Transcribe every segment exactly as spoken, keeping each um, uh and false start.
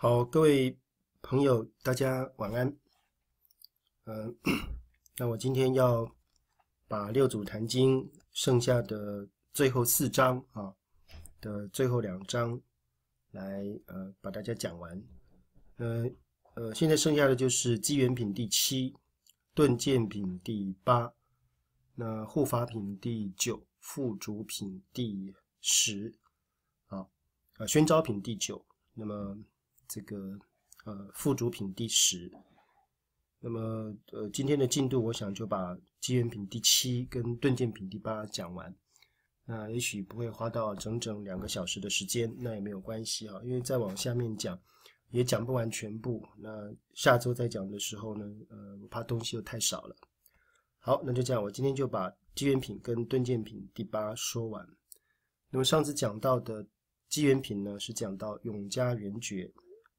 好，各位朋友，大家晚安。呃，那我今天要把六祖坛经剩下的最后四章啊的最后两章来呃把大家讲完。呃呃，现在剩下的就是机缘品第七、顿渐品第八、那护法品第九、附主品第十，啊啊宣召品第九，那么这个呃附主品第十。那么呃今天的进度，我想就把机缘品第七跟顿渐品第八讲完。那也许不会花到整整两个小时的时间，那也没有关系哈，因为再往下面讲也讲不完全部。那下周再讲的时候呢，呃，我怕东西又太少了。好，那就这样，我今天就把机缘品跟顿渐品第八说完。那么上次讲到的机缘品呢，是讲到永嘉圆觉。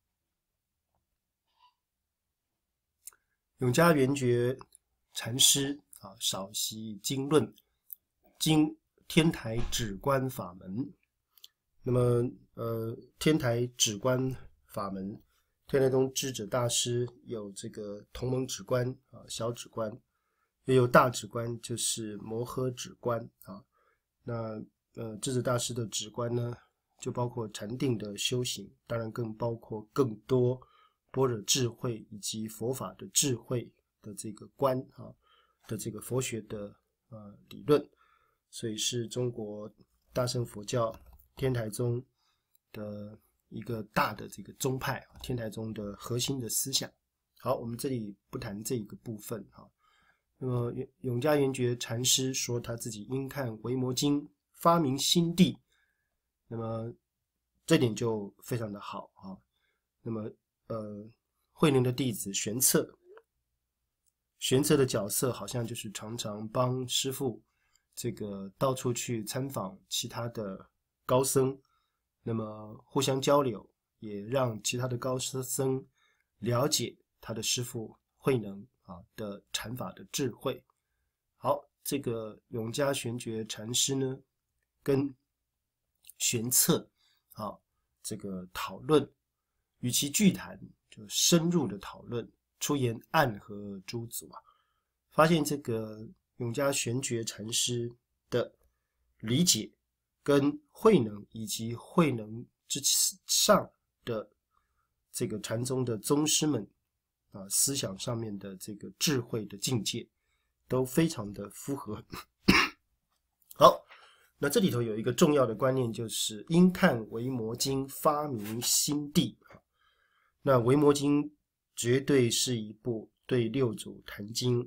永嘉圆觉禅师啊，少习经论，经天台止观法门。那么呃，天台止观法门，天台宗智者大师有这个同盟止观啊，小止观，也有大止观，就是摩诃止观啊。那呃，智者大师的止观呢，就包括禅定的修行，当然更包括更多般若智慧以及佛法的智慧的这个观啊的这个佛学的呃理论，所以是中国大乘佛教天台宗的一个大的这个宗派，天台宗的核心的思想。好，我们这里不谈这一个部分哈。那么永嘉圆觉禅师说他自己因看《维摩经》发明心地，那么这点就非常的好啊。那么呃，慧能的弟子玄策，玄策的角色好像就是常常帮师父这个到处去参访其他的高僧，那么互相交流，也让其他的高僧了解他的师父慧能啊的禅法的智慧。好，这个永嘉玄觉禅师呢，跟玄策啊这个讨论，与其具谈，就深入的讨论，出言暗合诸祖啊，发现这个永嘉玄觉禅师的理解跟慧能以及慧能之上的这个禅宗的宗师们啊，思想上面的这个智慧的境界都非常的符合。好，那这里头有一个重要的观念，就是因看维摩经发明心地。那维摩经绝对是一部对六祖坛经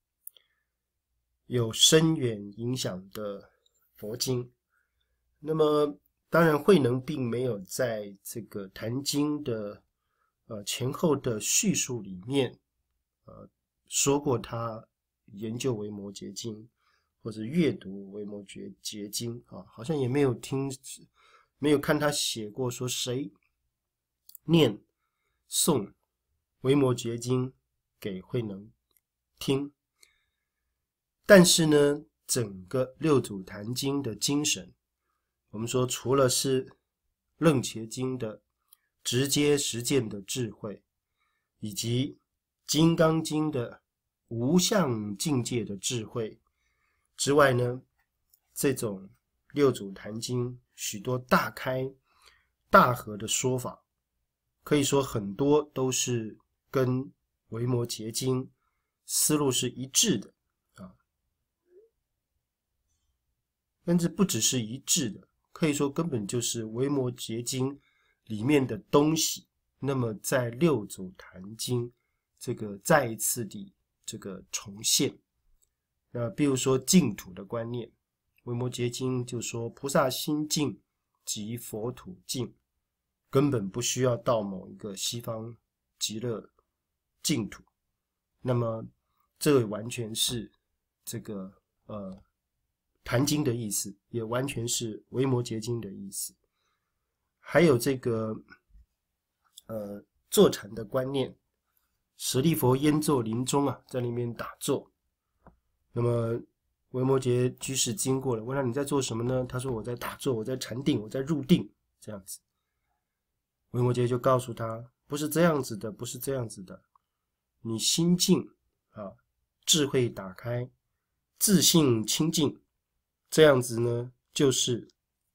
有深远影响的佛经。那么当然慧能并没有在这个坛经的呃前后的叙述里面呃说过他研究维摩诘经或者阅读维摩诘经啊，好像也没有听没有看他写过说谁念诵维摩诘经给慧能听。但是呢，整个六祖坛经的精神，我们说除了是楞伽经的直接实践的智慧，以及金刚经的无相境界的智慧之外呢，这种六祖坛经许多大开大合的说法，可以说很多都是跟维摩诘经思路是一致的啊，甚至不只是一致的，可以说根本就是维摩诘经里面的东西，那么在六祖坛经这个再一次的这个重现。那比如说净土的观念，维摩诘经就说菩萨心净即佛土净，根本不需要到某一个西方极乐净土。那么这完全是这个呃坛经的意思，也完全是维摩诘经的意思。还有这个呃坐禅的观念，舍利弗焉坐林中啊，在那边打坐。那么维摩诘居士经过了，问他你在做什么呢？他说我在打坐，我在禅定，我在入定，这样子。 维摩诘就告诉他，不是这样子的，不是这样子的，你心静啊，智慧打开，自信清净，这样子呢，就是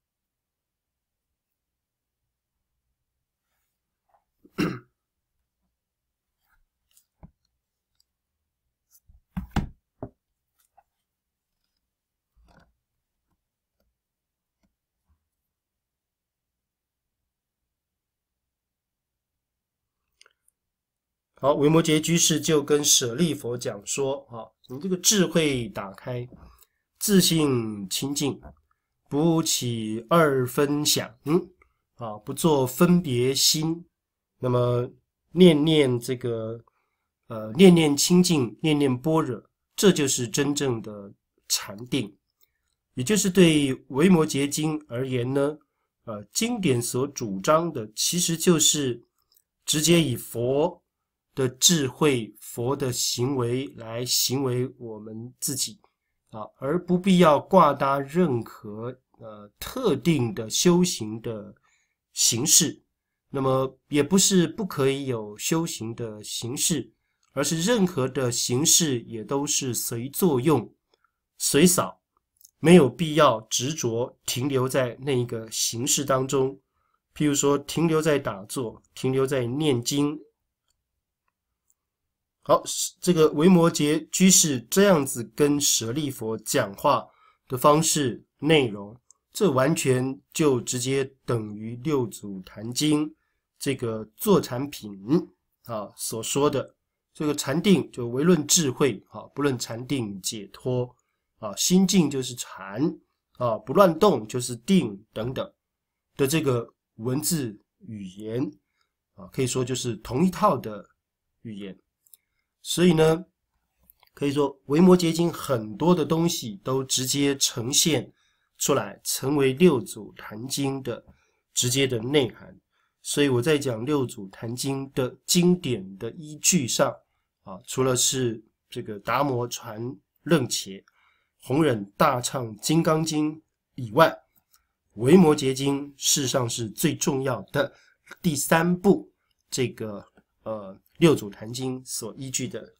好，维摩诘居士就跟舍利佛讲说，啊，你这个智慧打开，自信清净，不起二分想，嗯，啊，不做分别心，那么念念这个，呃，念念清净，念念般若，这就是真正的禅定。也就是对维摩诘经而言呢，呃，经典所主张的，其实就是直接以佛的智慧、佛的行为来行为我们自己啊，而不必要挂搭任何呃特定的修行的形式。那么也不是不可以有修行的形式，而是任何的形式也都是随作用、随扫，没有必要执着停留在那一个形式当中。譬如说，停留在打坐，停留在念经。好，这个维摩诘居士这样子跟舍利佛讲话的方式内容，这完全就直接等于六祖坛经这个坐禅品啊所说的这个禅定，就唯论智慧啊，不论禅定解脱啊，心静就是禅啊，不乱动就是定等等的这个文字语言啊，可以说就是同一套的语言。所以呢，可以说维摩诘经很多的东西都直接呈现出来，成为六祖坛经的直接的内涵。所以我在讲六祖坛经的经典的依据上啊，除了是这个达摩传楞伽、弘忍大唱金刚经以外，维摩诘经事实上是最重要的第三部这个呃六祖坛经所依据的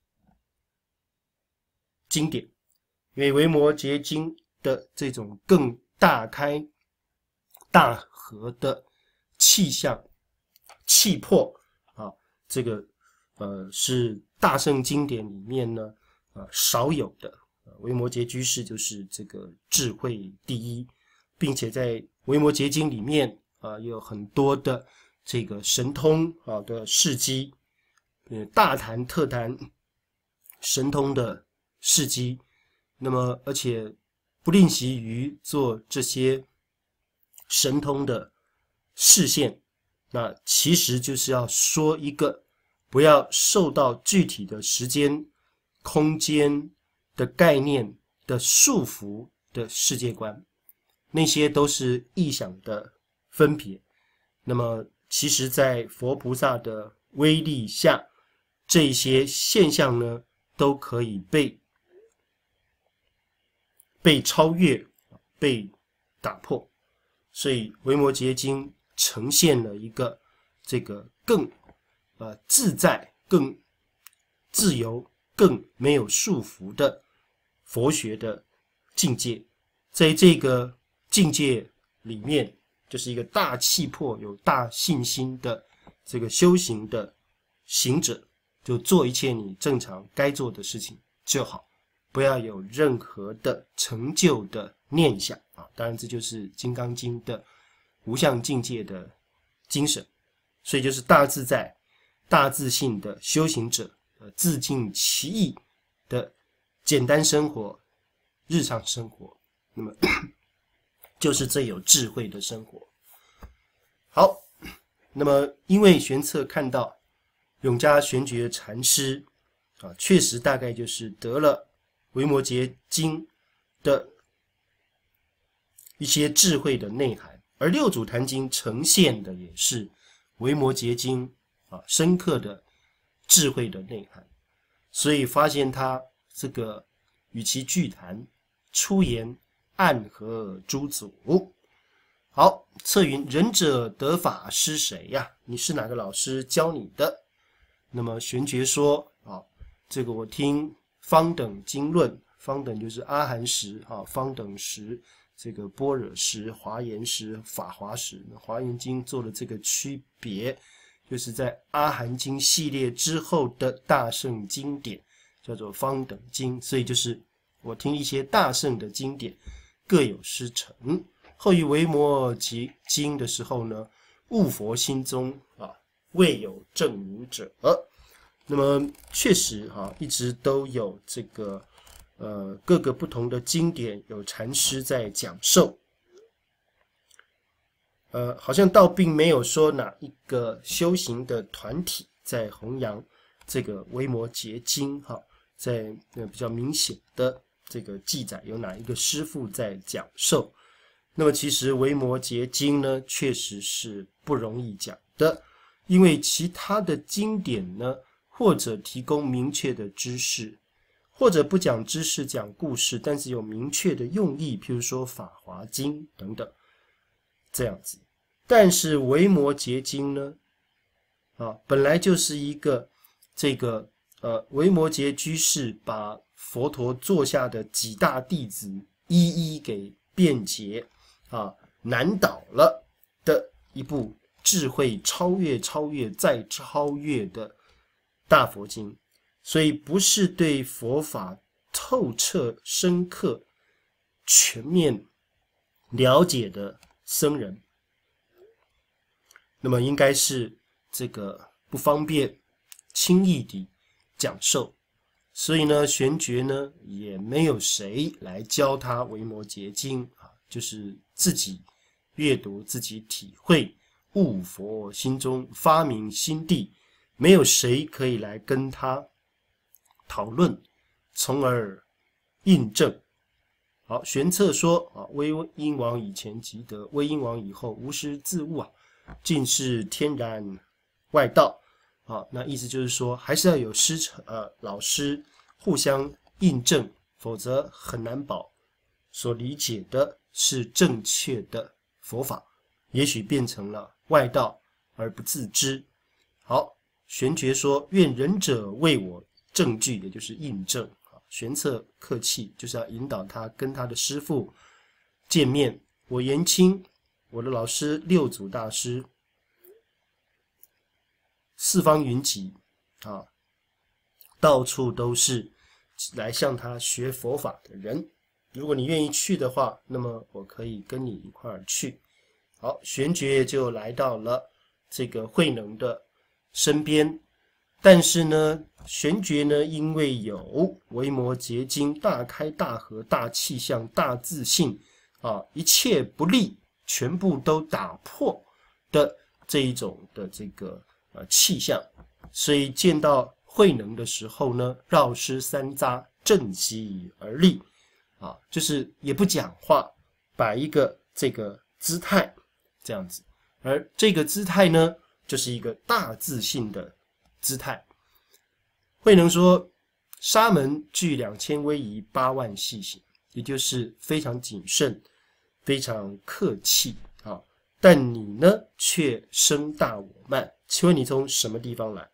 经典。因为维摩诘经的这种更大开大合的气象气魄啊，这个呃是大乘经典里面呢呃少有的。维摩诘居士就是这个智慧第一，并且在维摩诘经里面啊有很多的这个神通啊的事迹，呃大谈特谈神通的事迹。那么而且不吝惜于做这些神通的示现，那其实就是要说一个不要受到具体的时间空间的概念的束缚的世界观，那些都是臆想的分别。那么其实在佛菩萨的威力下，这些现象呢都可以被被超越、被打破。所以维摩诘经呈现了一个这个更呃自在、更自由、更没有束缚的佛学的境界。在这个境界里面，就是一个大气魄、有大信心的这个修行的行者，就做一切你正常该做的事情就好，不要有任何的成就的念想啊！当然，这就是《金刚经》的无相境界的精神。所以，就是大自在、大自信的修行者，呃，自尽其意的简单生活、日常生活，那么就是最有智慧的生活。好，那么因为玄策看到永嘉玄觉禅师啊，确实大概就是得了维摩诘经的一些智慧的内涵，而六祖坛经呈现的也是维摩诘经啊深刻的智慧的内涵，所以发现他这个与其具谈，出言暗合诸祖。 好，策云仁者得法师谁呀？你是哪个老师教你的？那么玄觉说啊，这个我听方等经论，方等就是阿含时啊，方等时，这个般若时、华严时、法华时，华严经做了这个区别，就是在阿含经系列之后的大圣经典，叫做方等经，所以就是我听一些大圣的经典各有师承。后于维摩诘经的时候呢，悟佛心中啊，未有证如者。那么确实哈、啊，一直都有这个呃各个不同的经典有禅师在讲授。呃，好像倒并没有说哪一个修行的团体在弘扬这个维摩诘经哈、啊，在呃比较明显的这个记载有哪一个师父在讲授。那么其实维摩诘经呢，确实是不容易讲的，因为其他的经典呢，或者提供明确的知识，或者不讲知识讲故事，但是有明确的用意，譬如说法华经等等这样子。但是维摩诘经呢，啊，本来就是一个这个呃维摩诘居士把佛陀座下的几大弟子一一给辩解啊，难倒了的一部智慧超越、超越再超越的大佛经，所以不是对佛法透彻、深刻、全面了解的僧人，那么应该是这个不方便轻易地讲授，所以呢，玄觉呢也没有谁来教他维摩诘经啊，就是自己阅读、自己体会，悟佛心中发明心地，没有谁可以来跟他讨论，从而印证。好，玄策说啊，威音王以前即得，威音王以后无师自悟啊，尽是天然外道。啊，那意思就是说，还是要有师承呃老师互相印证，否则很难保所理解的是正确的佛法，也许变成了外道而不自知。好，玄觉说：“愿仁者为我证据，也就是印证。”玄策客气，就是要引导他跟他的师父见面。我言清，我的老师六祖大师，四方云集啊，到处都是来向他学佛法的人。如果你愿意去的话，那么我可以跟你一块儿去。好，玄觉就来到了这个慧能的身边，但是呢，玄觉呢，因为有维摩诘经大开大合、大气象、大自信啊，一切不利全部都打破的这一种的这个呃气象，所以见到慧能的时候呢，绕师三匝，振膝而立啊，就是也不讲话，摆一个这个姿态这样子，而这个姿态呢，就是一个大自信的姿态。慧能说：“沙门具两千威仪，八万细行，也就是非常谨慎、非常客气啊。但你呢，却生大我慢。请问你从什么地方来？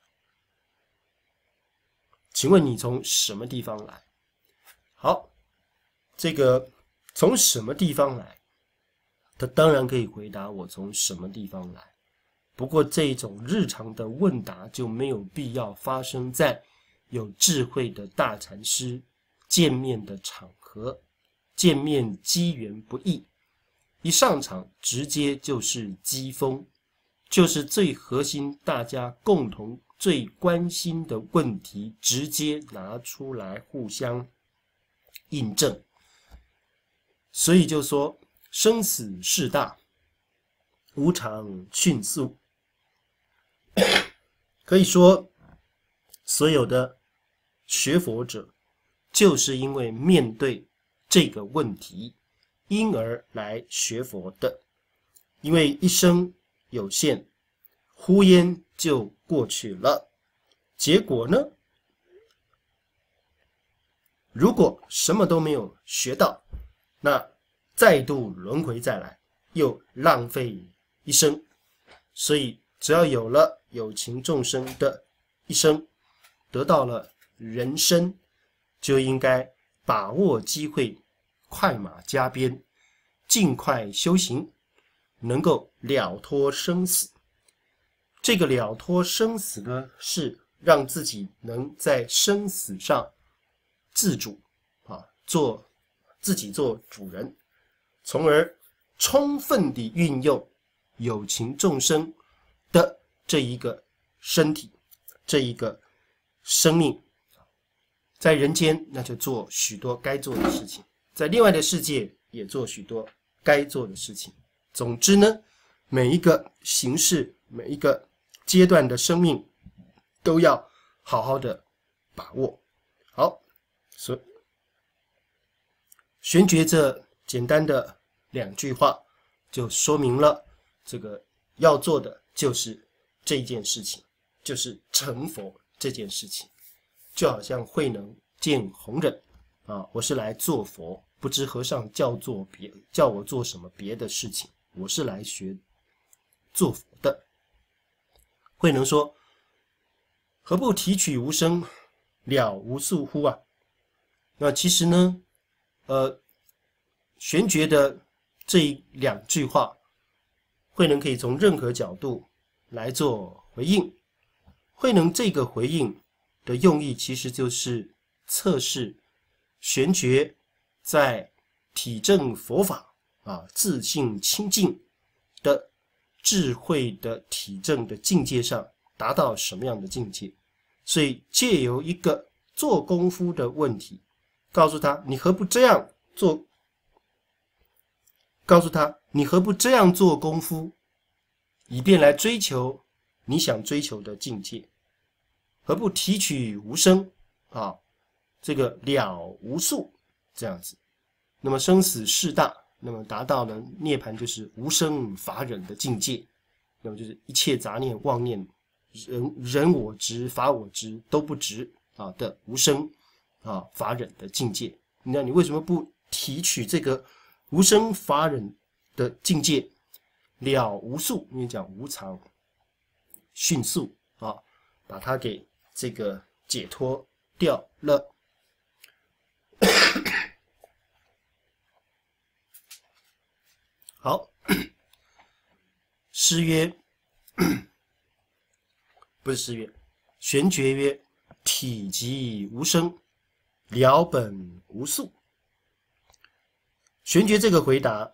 请问你从什么地方来？好，这个从什么地方来？他当然可以回答我从什么地方来。不过这种日常的问答就没有必要发生在有智慧的大禅师见面的场合，见面机缘不易，一上场直接就是机锋，就是最核心大家共同最关心的问题，直接拿出来互相印证。所以就说生死事大，无常迅速，可以说所有的学佛者就是因为面对这个问题，因而来学佛的。因为一生有限，忽焉就过去了。结果呢，如果什么都没有学到，那再度轮回再来， 又浪费一生。所以只要有了有情众生的一生，得到了人生，就应该把握机会，快马加鞭，尽快修行，能够了脱生死。这个了脱生死呢，是让自己能在生死上自主啊，做自己做主人，从而充分地运用有情众生的这一个身体，这一个生命，在人间那就做许多该做的事情，在另外的世界也做许多该做的事情。总之呢，每一个形式，每一个阶段的生命都要好好的把握。好，所以玄觉这简单的两句话就说明了这个要做的就是这一件事情，就是成佛这件事情。就好像慧能见弘忍啊，我是来做佛，不知和尚叫做别叫我做什么别的事情，我是来学做佛的。慧能说：何不提取无生，了无宿乎啊？那其实呢，呃，玄觉的这两句话，慧能可以从任何角度来做回应。慧能这个回应的用意，其实就是测试玄觉在体证佛法啊、自性清净的智慧的体证的境界上达到什么样的境界。所以借由一个做功夫的问题，告诉他你何不这样做，告诉他你何不这样做功夫，以便来追求你想追求的境界。何不提取无生啊，这个了无宿这样子。那么生死事大，那么达到了涅槃，就是无生法忍的境界。那么就是一切杂念妄念，人人我执法我执都不执啊的无生啊法忍的境界。那你为什么不提取这个无生法忍的境界，了无宿？因为讲无常迅速啊，把它给这个解脱掉了。好，诗曰，不是诗曰，玄觉曰：体即无生，了本无宿。玄觉这个回答，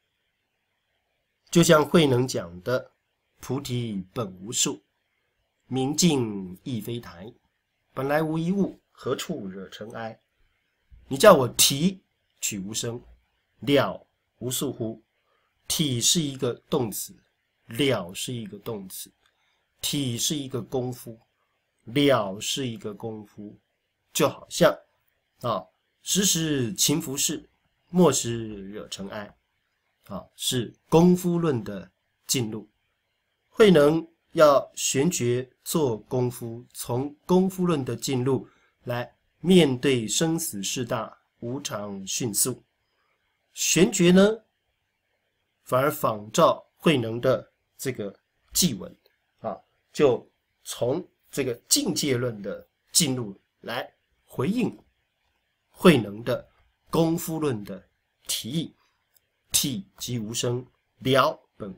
就像慧能讲的菩提本无树，明镜亦非台，本来无一物，何处惹尘埃。你叫我提取无生，了无宿乎？体是一个动词，了是一个动词，体是一个功夫，了是一个功夫，就好像啊，时时勤拂拭，莫使惹尘埃啊，是功夫论的进入。慧能要玄觉做功夫，从功夫论的进入来面对生死事大，无常迅速。玄觉呢，反而仿照慧能的这个祭文啊，就从这个境界论的进入来回应慧能的功夫论的提议。体即无生，了本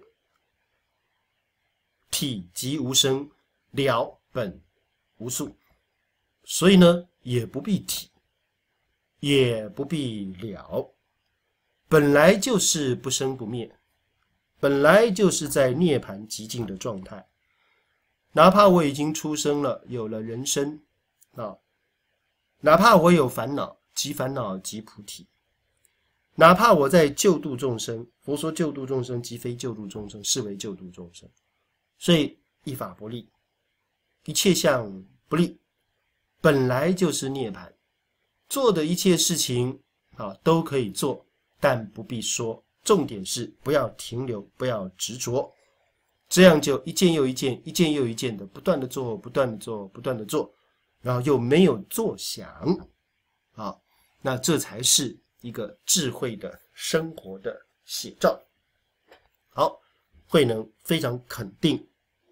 体即无生，了本无宿。所以呢，也不必体，也不必了，本来就是不生不灭，本来就是在涅槃极静的状态。哪怕我已经出生了，有了人生啊，哪怕我有烦恼，即烦恼即菩提，哪怕我在救度众生，佛说救度众生即非救度众生，是为救度众生。所以一法不立，一切相不立，本来就是涅槃。做的一切事情啊都可以做，但不必说，重点是不要停留，不要执着，这样就一件又一件，一件又一件的不断的做，不断的做，不断的做，然后又没有作想啊，那这才是一个智慧的生活的写照。 好，慧能非常肯定，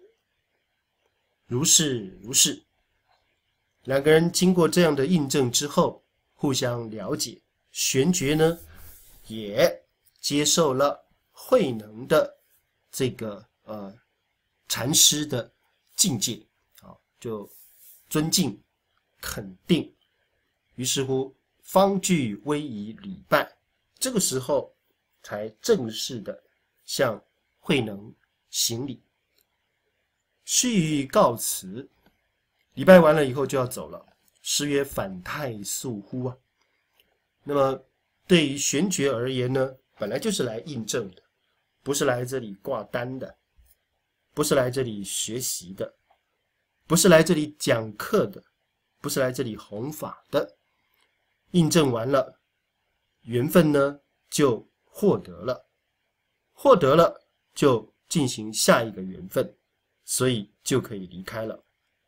如是如是。两个人经过这样的印证之后，互相了解，玄觉呢也接受了慧能的这个呃禅师的境界，啊，就尊敬肯定，于是乎方具威仪礼拜，这个时候才正式的向慧能行礼。须臾告辞，礼拜完了以后就要走了。诗曰：“反太素乎啊！”那么对于玄觉而言呢，本来就是来印证的，不是来这里挂单的，不是来这里学习的，不是来这里讲课的，不是来这里弘法的。印证完了，缘分呢就获得了，获得了就进行下一个缘分，所以就可以离开了，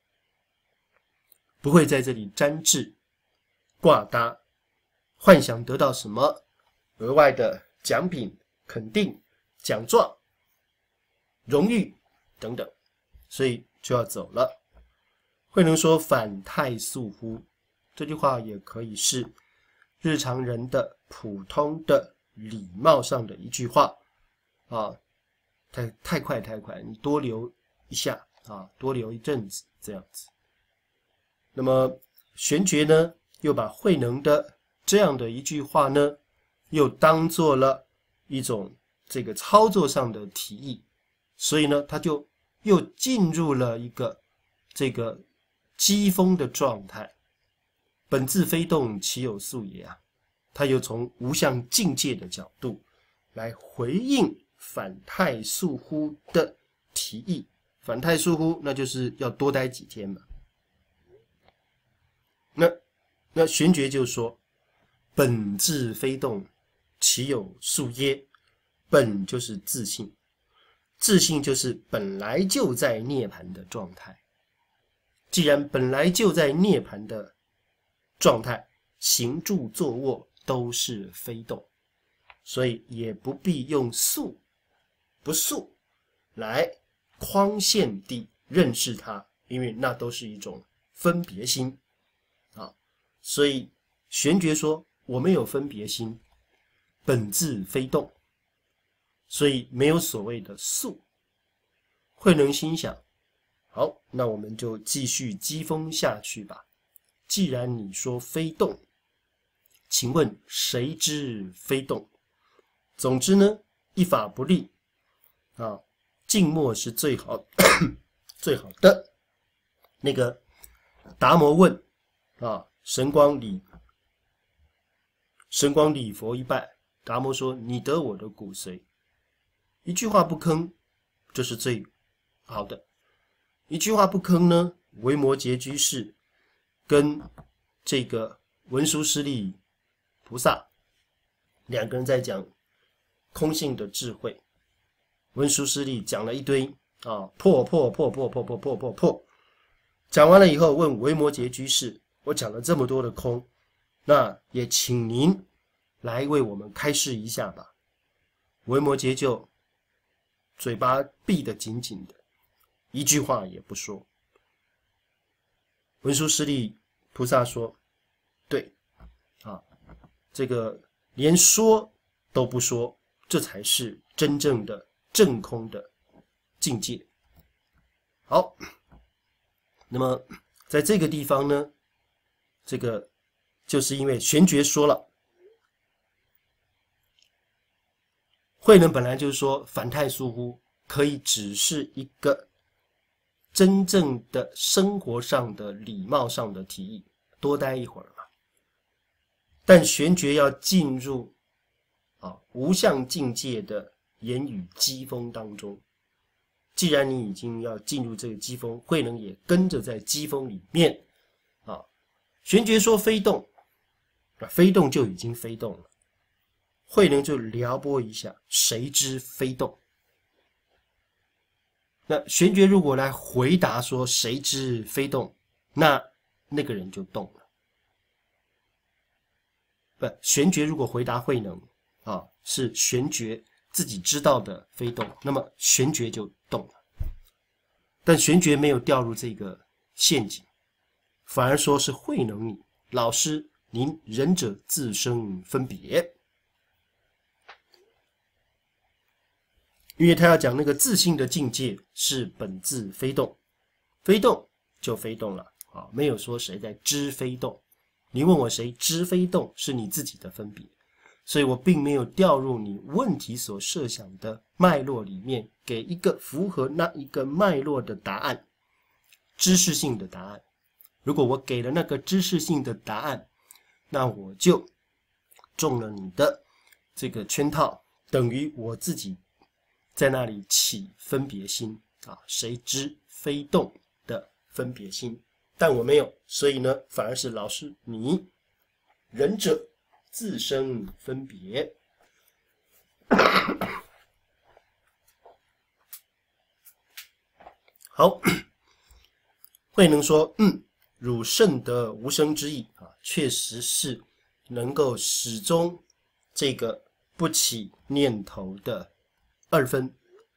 不会在这里沾滞挂搭，幻想得到什么额外的奖品、肯定、奖状、荣誉等等，所以就要走了。慧能说：“反太素乎？”这句话也可以是日常人的普通的礼貌上的一句话啊，太太快太快，你多留一下啊，多留一阵子这样子。那么玄觉呢，又把慧能的这样的一句话呢，又当做了一种这个操作上的提议，所以呢，他就又进入了一个这个机锋的状态。本自非动，其有素也啊！他又从无相境界的角度来回应反太素乎的提议。反太素乎，那就是要多待几天嘛。那那玄觉就说：“本自非动，其有素耶？”本就是自性，自性就是本来就在涅槃的状态。既然本来就在涅槃的状态，行住坐卧都是非动，所以也不必用素不素来框限地认识它，因为那都是一种分别心啊。所以玄觉说我没有分别心，本自非动，所以没有所谓的素。慧能心想，好，那我们就继续机锋下去吧。既然你说非动，请问谁知非动？总之呢，一法不立啊，静默是最好最好的。那个达摩问啊，神光礼神光礼佛一拜，达摩说：“你得我的骨髓。”一句话不吭，这是最好的。一句话不吭呢，维摩诘居士跟这个文殊师利菩萨两个人在讲空性的智慧。文殊师利讲了一堆啊，破破破破破破破破破，讲完了以后问维摩诘居士：“我讲了这么多的空，那也请您来为我们开示一下吧。”维摩诘就嘴巴闭得紧紧的，一句话也不说。文殊师利菩萨说：“对啊，这个连说都不说，这才是真正的正空的境界。”好，那么在这个地方呢，这个就是因为玄觉说了，慧能本来就是说反太素乎，可以只是一个真正的生活上的礼貌上的提议，多待一会儿嘛。但玄觉要进入啊无相境界的言语机锋当中，既然你已经要进入这个机锋，慧能也跟着在机锋里面啊。玄觉说非动，啊，非动就已经非动了。慧能就撩拨一下，谁知非动？那玄觉如果来回答说谁知非动，那那个人就动了。不，玄觉如果回答慧能啊，是玄觉自己知道的非动，那么玄觉就动了。但玄觉没有掉入这个陷阱，反而说是慧能你老师您仁者自生分别，因为他要讲那个自性的境界是本自非动，非动就非动了啊，没有说谁在知非动。你问我谁知非动，是你自己的分别，所以我并没有掉入你问题所设想的脉络里面，给一个符合那一个脉络的答案，知识性的答案。如果我给了那个知识性的答案，那我就中了你的这个圈套，等于我自己在那里起分别心啊，谁知非动的分别心，但我没有，所以呢，反而是老师你仁者自生分别。好，慧能说，嗯，汝甚得无生之意啊，确实是能够始终这个不起念头的二分。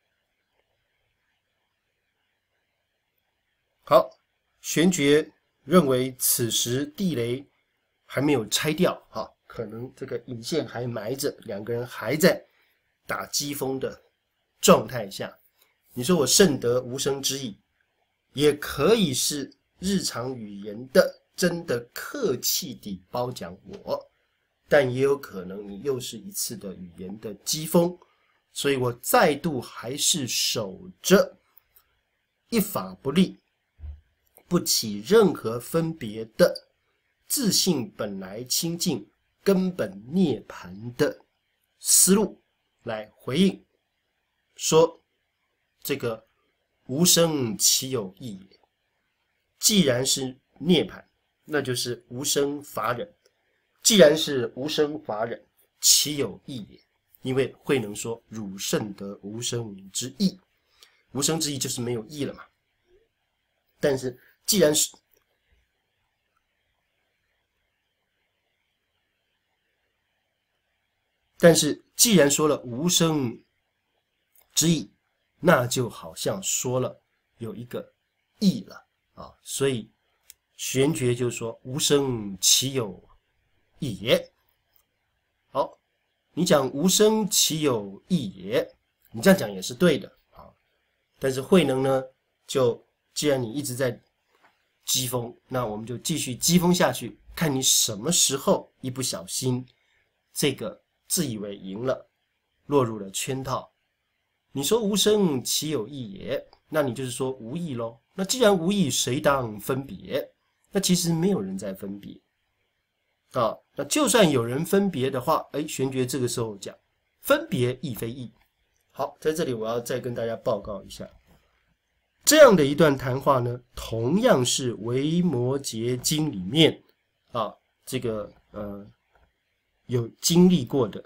好，玄觉认为此时地雷还没有拆掉啊，可能这个引线还埋着，两个人还在打机锋的状态下，你说我甚得无生之意，也可以是日常语言的真的客气地褒奖我，但也有可能你又是一次的语言的机锋，所以我再度还是守着一法不立，不起任何分别的自性本来清净根本涅槃的思路来回应，说这个无生岂有义也，既然是涅槃，那就是无生法忍，既然是无生法忍，岂有义也？因为慧能说汝甚得无生之意，无生之意就是没有义了嘛。但是既然是但是既然说了无生之意，那就好像说了有一个义了啊，所以玄觉就说无生岂有义也。好，你讲无生岂有义也，你这样讲也是对的啊。但是慧能呢，就既然你一直在讥讽，那我们就继续讥讽下去，看你什么时候一不小心这个自以为赢了，落入了圈套。你说无生岂有义也，那你就是说无义咯。那既然无义，谁当分别？那其实没有人在分别啊。那就算有人分别的话，哎，玄觉这个时候讲分别亦非义。好，在这里我要再跟大家报告一下，这样的一段谈话呢，同样是《维摩诘经》里面啊，这个呃有经历过的、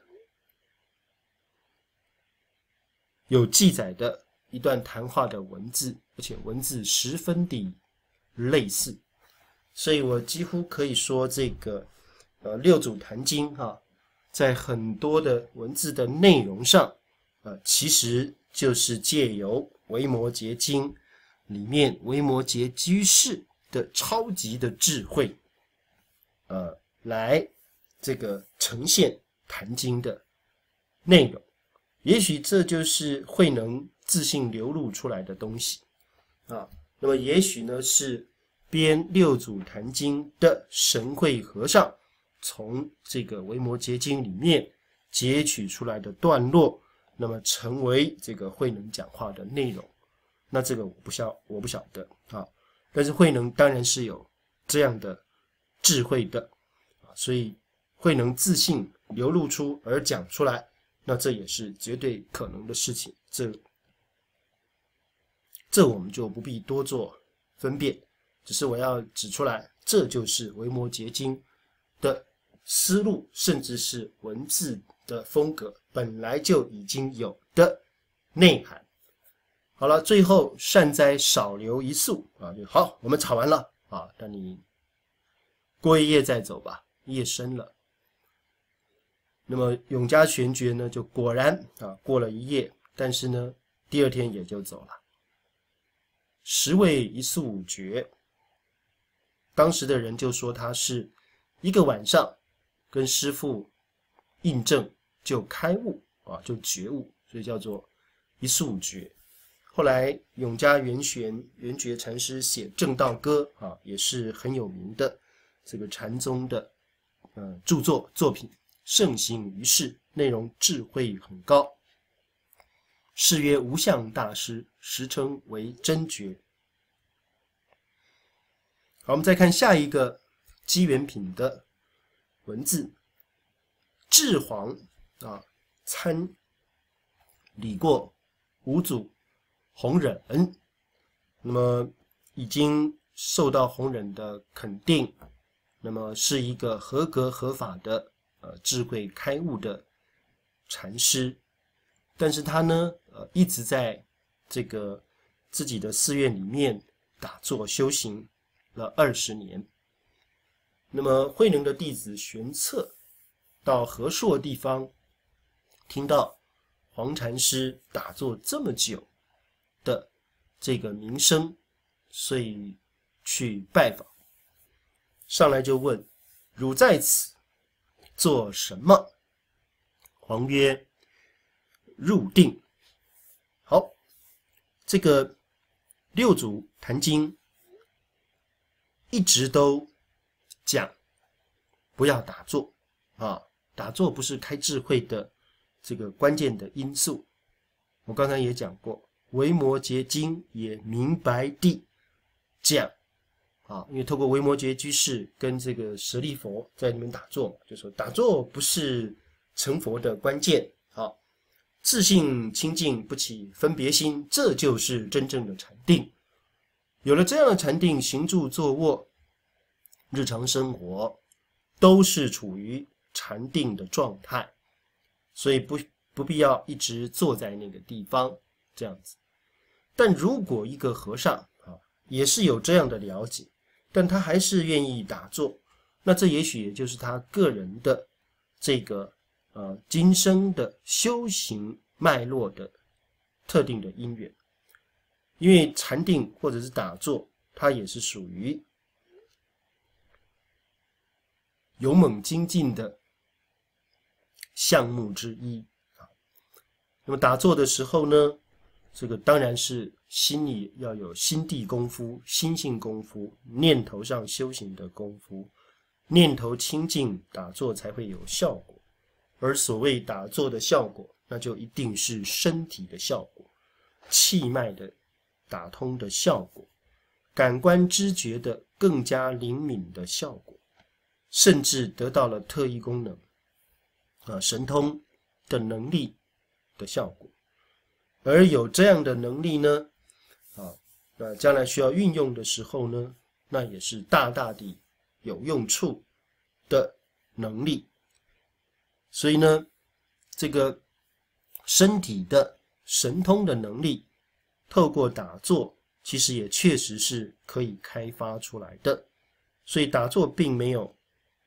有记载的一段谈话的文字，而且文字十分的类似，所以我几乎可以说这个呃六祖坛经啊，在很多的文字的内容上，呃，其实就是借由《维摩诘经》里面维摩诘居士的超级的智慧，呃，来这个呈现坛经的内容。也许这就是慧能自信流露出来的东西啊。那么也许呢，是编六祖坛经的神会和尚从这个维摩诘经里面截取出来的段落，那么成为这个慧能讲话的内容。那这个我不晓我不晓得啊，但是慧能当然是有这样的智慧的啊，所以慧能自信流露出而讲出来，那这也是绝对可能的事情。这这我们就不必多做分辨，只是我要指出来，这就是维摩诘经的思路，甚至是文字的风格本来就已经有的内涵。好了，最后善哉少留一宿啊！就好，我们吵完了啊，那你过一夜再走吧，夜深了。 那么永嘉玄觉呢，就果然啊过了一夜，但是呢第二天也就走了。时为一宿觉，当时的人就说他是一个晚上跟师父印证就开悟啊，就觉悟，所以叫做一宿觉。后来永嘉元玄圆觉禅师写《正道歌》啊，也是很有名的这个禅宗的呃著作作品，盛行于世，内容智慧很高。是曰无相大师，实称为真觉。好，我们再看下一个机缘品的文字。智皇啊，参礼过五祖弘忍，那么已经受到弘忍的肯定，那么是一个合格合法的呃智慧开悟的禅师，但是他呢呃一直在这个自己的寺院里面打坐修行了二十年。那么慧能的弟子玄策到和硕地方，听到黄禅师打坐这么久的这个名声，所以去拜访。上来就问：汝在此做什么？黄曰：入定。好，这个六祖坛经一直都讲不要打坐啊，打坐不是开智慧的这个关键的因素。我刚才也讲过，维摩诘经也明白地讲啊，因为透过维摩诘居士跟这个舍利佛在里面打坐，就说打坐不是成佛的关键啊，自性清净不起分别心，这就是真正的禅定。有了这样的禅定，行住坐卧日常生活都是处于禅定的状态，所以不不必要一直坐在那个地方这样子。但如果一个和尚啊，也是有这样的了解，但他还是愿意打坐，那这也许也就是他个人的这个呃今生的修行脉络的特定的因缘。因为禅定或者是打坐，它也是属于勇猛精进的项目之一。那么打坐的时候呢，这个当然是心里要有心地功夫、心性功夫，念头上修行的功夫，念头清净，打坐才会有效果。而所谓打坐的效果，那就一定是身体的效果，气脉的打通的效果，感官知觉的更加灵敏的效果，甚至得到了特异功能啊，神通的能力的效果。而有这样的能力呢啊，那将来需要运用的时候呢，那也是大大的有用处的能力。所以呢，这个身体的神通的能力透过打坐其实也确实是可以开发出来的。所以打坐并没有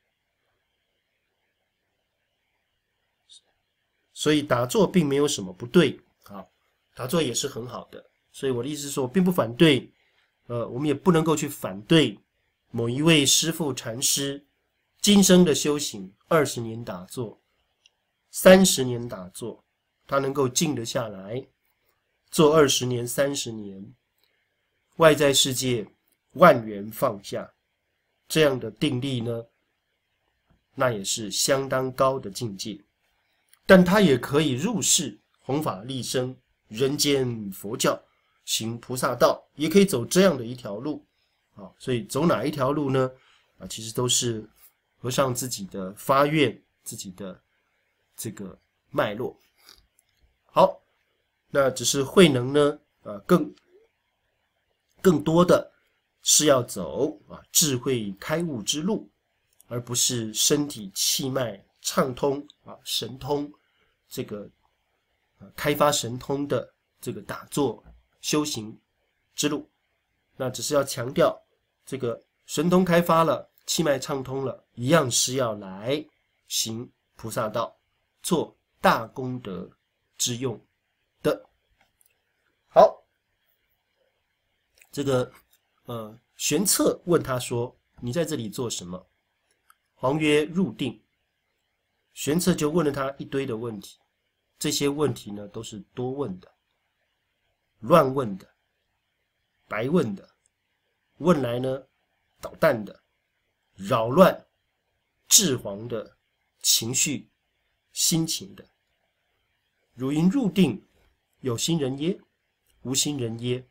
所以打坐并没有什么不对啊，打坐也是很好的。所以我的意思是说，我并不反对，呃，我们也不能够去反对某一位师父禅师今生的修行，二十年打坐，三十年打坐，他能够静得下来，做二十年、三十年，外在世界万缘放下，这样的定力呢，那也是相当高的境界。但他也可以入世，弘法利生，人间佛教，行菩萨道，也可以走这样的一条路啊。所以走哪一条路呢？啊，其实都是和尚自己的发愿，自己的这个脉络。好，那只是慧能呢，啊，更更多的是要走啊智慧开悟之路，而不是身体气脉畅通啊神通这个、啊、开发神通的这个打坐修行之路。那只是要强调，这个神通开发了，气脉畅通了，一样是要来行菩萨道， 做大功德之用的。好，这个呃，玄策问他说：“你在这里做什么？”黄曰：“入定。”玄策就问了他一堆的问题，这些问题呢都是多问的、乱问的、白问的，问来呢捣蛋的、扰乱智黄的情绪、心情的。汝云入定，有心人耶？无心人耶？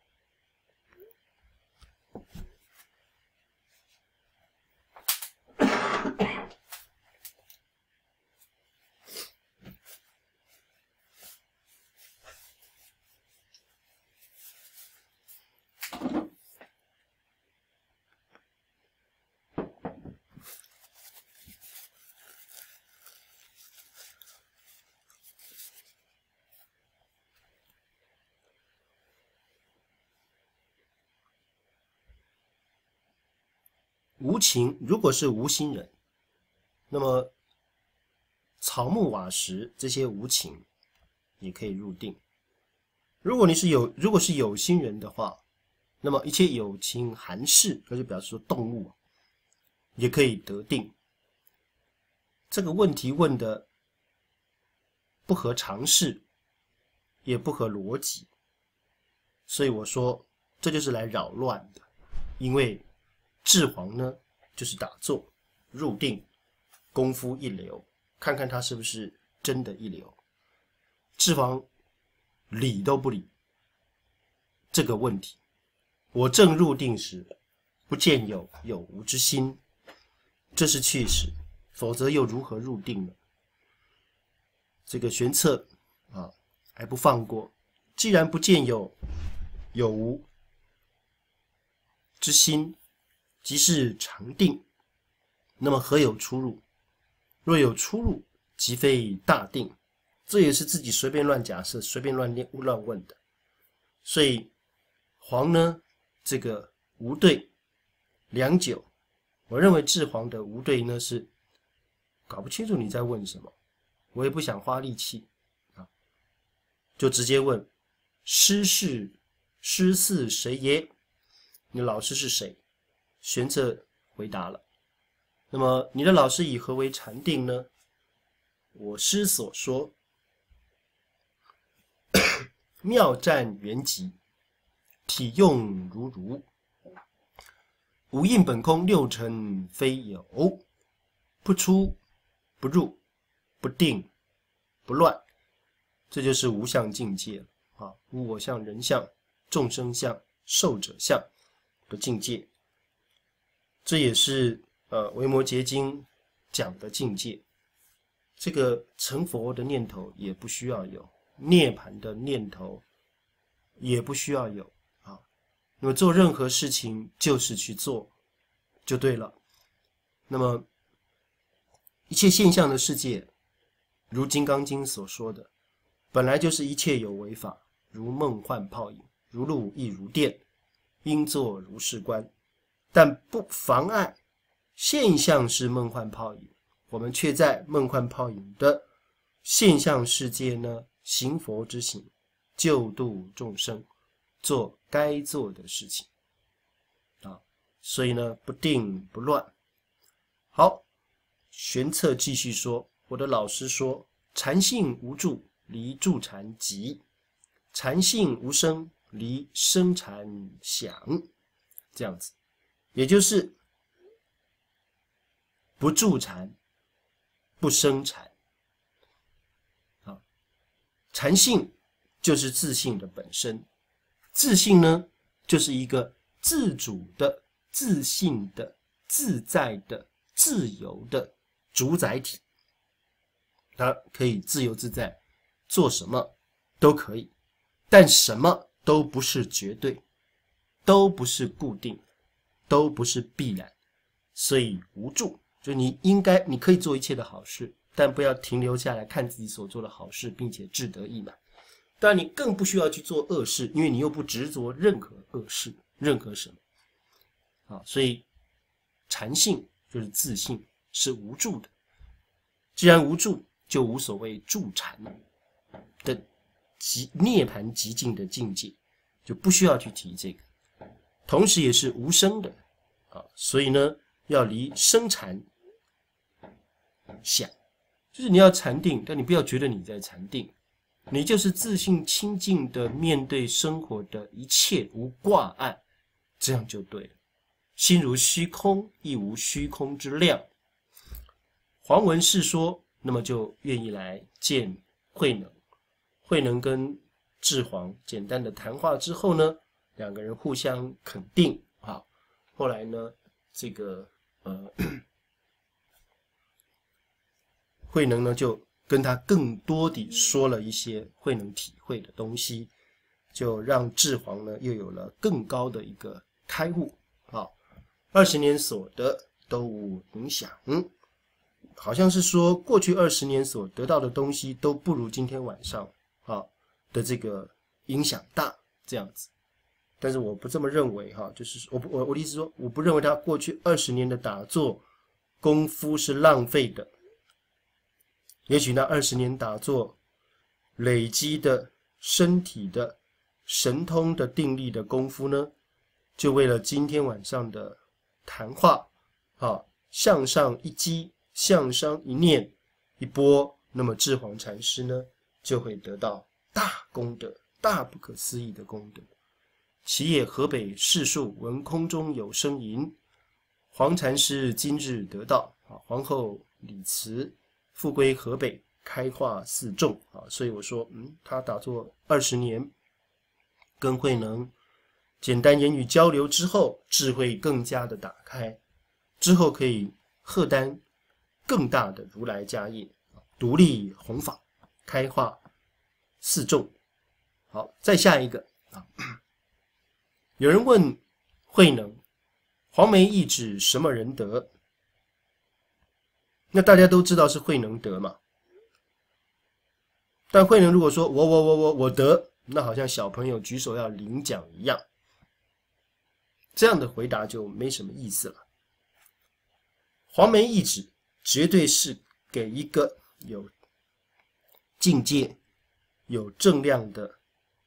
无情，如果是无心人，那么草木瓦石这些无情也可以入定。如果你是有，如果是有心人的话，那么一切有情含事，那就表示说动物也可以得定。这个问题问的不合常识，也不合逻辑，所以我说这就是来扰乱的。因为智黄呢，就是打坐入定，功夫一流，看看他是不是真的一流。智黄理都不理这个问题。我正入定时，不见有有无之心，这是去时，否则又如何入定呢？这个玄策啊，还不放过。既然不见有有无之心，即是常定，那么何有出入？若有出入，即非大定。这也是自己随便乱假设、随便乱念、乱问的。所以黄呢，这个无对良久，我认为智黄的无对呢是搞不清楚你在问什么，我也不想花力气啊，就直接问：师是师似谁耶？你的老师是谁？玄策回答了。那么你的老师以何为禅定呢？我师所说，妙湛圆寂，体用如如，无印本空，六尘非有，不出不入，不定不乱，这就是无相境界了啊！无我相、人相、众生相、寿者相的境界，这也是呃维摩诘经讲的境界。这个成佛的念头也不需要有，涅槃的念头也不需要有啊。那么做任何事情就是去做就对了。那么一切现象的世界，如《金刚经》所说的，本来就是一切有为法，如梦幻泡影，如露亦如电，应作如是观。但不妨碍现象是梦幻泡影，我们却在梦幻泡影的现象世界呢，行佛之行，救度众生，做该做的事情啊。所以呢，不定不乱。好，玄策继续说，我的老师说，禅性无住，离住禅极；禅性无生，离生禅想。这样子，也就是不住禅，不生禅。啊，禅性就是自性的本身，自性呢，就是一个自主的、自信的、自在的、自由的主宰体。它可以自由自在，做什么都可以，但什么都不是绝对，都不是固定，都不是必然。所以无住，就你应该你可以做一切的好事，但不要停留下来看自己所做的好事并且志得意满。当然你更不需要去做恶事，因为你又不执着任何恶事，任何什么啊。所以禅性就是自性，是无住的。既然无住， 就无所谓助禅的极涅槃极境的境界，就不需要去提这个。同时也是无生的啊，所以呢，要离生禅想，就是你要禅定，但你不要觉得你在禅定，你就是自信清净的面对生活的一切无挂碍，这样就对了。心如虚空，亦无虚空之量。黄文士说，那么就愿意来见慧能。慧能跟智黄简单的谈话之后呢，两个人互相肯定啊。后来呢，这个呃，慧能呢就跟他更多地说了一些慧能体会的东西，就让智黄呢又有了更高的一个开悟啊。二十年所得都无影响，嗯，好像是说过去二十年所得到的东西都不如今天晚上啊的这个影响大，这样子。但是我不这么认为哈，就是我我我的意思说，我不认为他过去二十年的打坐功夫是浪费的。也许那二十年打坐累积的身体的神通的定力的功夫呢，就为了今天晚上的谈话啊，向上一击，向上一念一波，那么智黄禅师呢就会得到大功德，大不可思议的功德。其也河北士庶闻空中有声吟，黄禅师今日得道，皇后李慈复归河北，开化四众啊。所以我说，嗯，他打坐二十年，跟慧能简单言语交流之后，智慧更加的打开，之后可以荷担更大的如来家业，独立弘法，开化四众。好，再下一个啊。有人问慧能，黄梅一指什么人得？那大家都知道是慧能得嘛。但慧能如果说我我我我我得，那好像小朋友举手要领奖一样，这样的回答就没什么意思了。黄梅一指绝对是给一个有境界、有正量的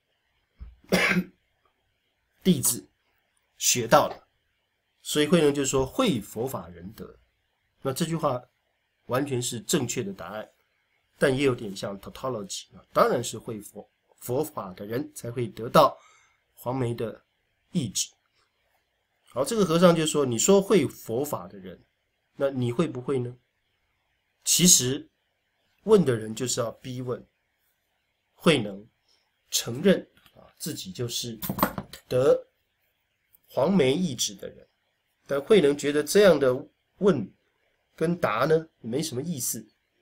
弟子学到了，所以慧能就说会佛法人得。那这句话完全是正确的答案，但也有点像 tautology， 当然是会佛佛法的人才会得到黄梅的意旨。好，这个和尚就说，你说会佛法的人，那你会不会呢？其实问的人就是要逼问慧能承认啊自己就是得黄梅意旨的人，但慧能觉得这样的问跟答呢没什么意思，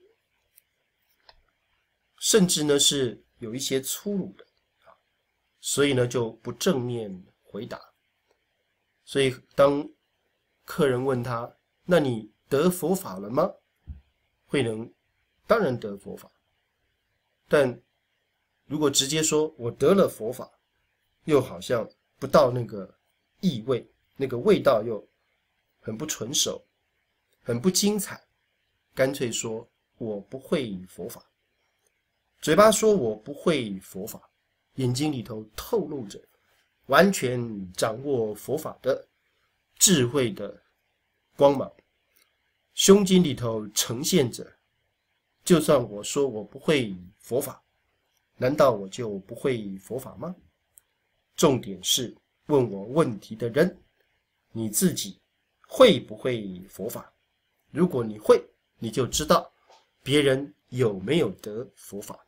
甚至呢是有一些粗鲁的，所以呢就不正面回答。所以当客人问他，那你得佛法了吗？慧能当然得佛法，但如果直接说我得了佛法，又好像不到那个意味，那个味道又很不纯熟，很不精彩，干脆说我不会佛法。嘴巴说我不会佛法，眼睛里头透露着完全掌握佛法的智慧的光芒，胸襟里头呈现着，就算我说我不会佛法，难道我就不会佛法吗？重点是问我问题的人，你自己会不会佛法？如果你会，你就知道别人有没有得佛法。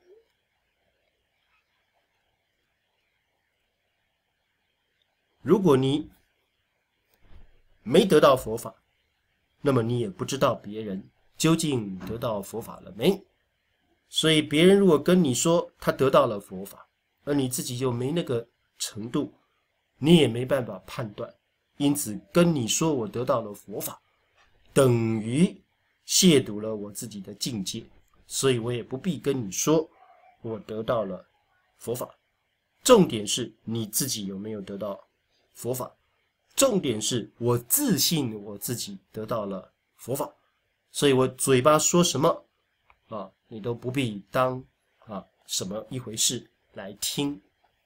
如果你没得到佛法，那么你也不知道别人究竟得到佛法了没。所以别人如果跟你说他得到了佛法，而你自己又没那个程度，你也没办法判断。因此跟你说我得到了佛法，等于亵渎了我自己的境界，所以我也不必跟你说我得到了佛法。重点是你自己有没有得到佛法，重点是我自信我自己得到了佛法，所以我嘴巴说什么啊，你都不必当啊什么一回事来听。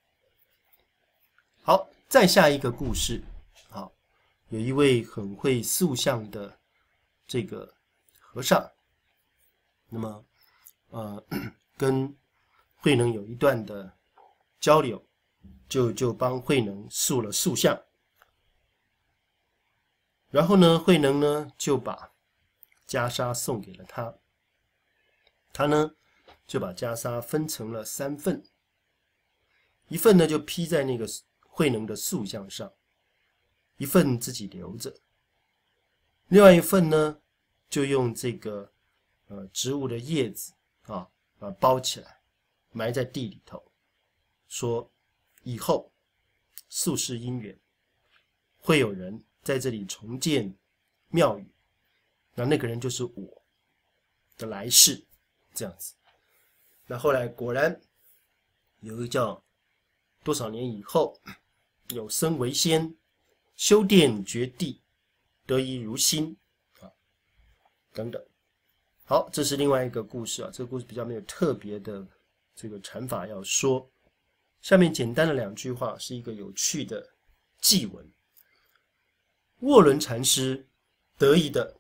好，再下一个故事，好，有一位很会塑像的这个和尚，那么呃跟慧能有一段的交流，就就帮慧能塑了塑像。然后呢，慧能呢就把袈裟送给了他，他呢就把袈裟分成了三份，一份呢就披在那个慧能的塑像上，一份自己留着，另外一份呢就用这个呃植物的叶子啊啊包起来，埋在地里头，说以后宿世因缘会有人在这里重建庙宇，那那个人就是我的来世，这样子。那后来果然有一个叫多少年以后，有僧为先，修殿掘地，得以如新啊，等等。好，这是另外一个故事啊，这个故事比较没有特别的这个禅法要说。下面简单的两句话是一个有趣的偈文。卧轮禅师得意的，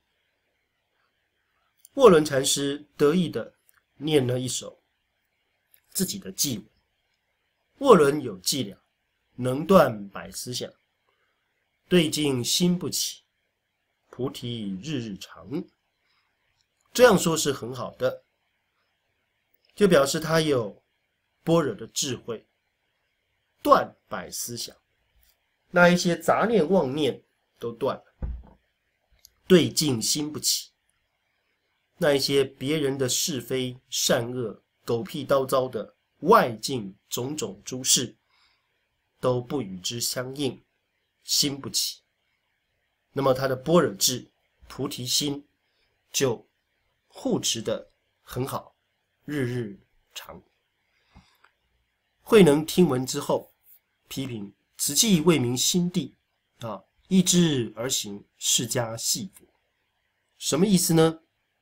卧轮禅师得意的念了一首自己的偈文：卧轮有伎俩，能断百思想，对镜心不起，菩提日日长。这样说是很好的，就表示他有般若的智慧，断百思想，那一些杂念妄念都断了，对镜心不起，那一些别人的是非善恶狗屁叨叨的外境种种诸事都不与之相应，心不起，那么他的般若智菩提心就护持的很好，日日长。慧能听闻之后批评：此偈未明心地啊，依之而行，是家戏服。什么意思呢？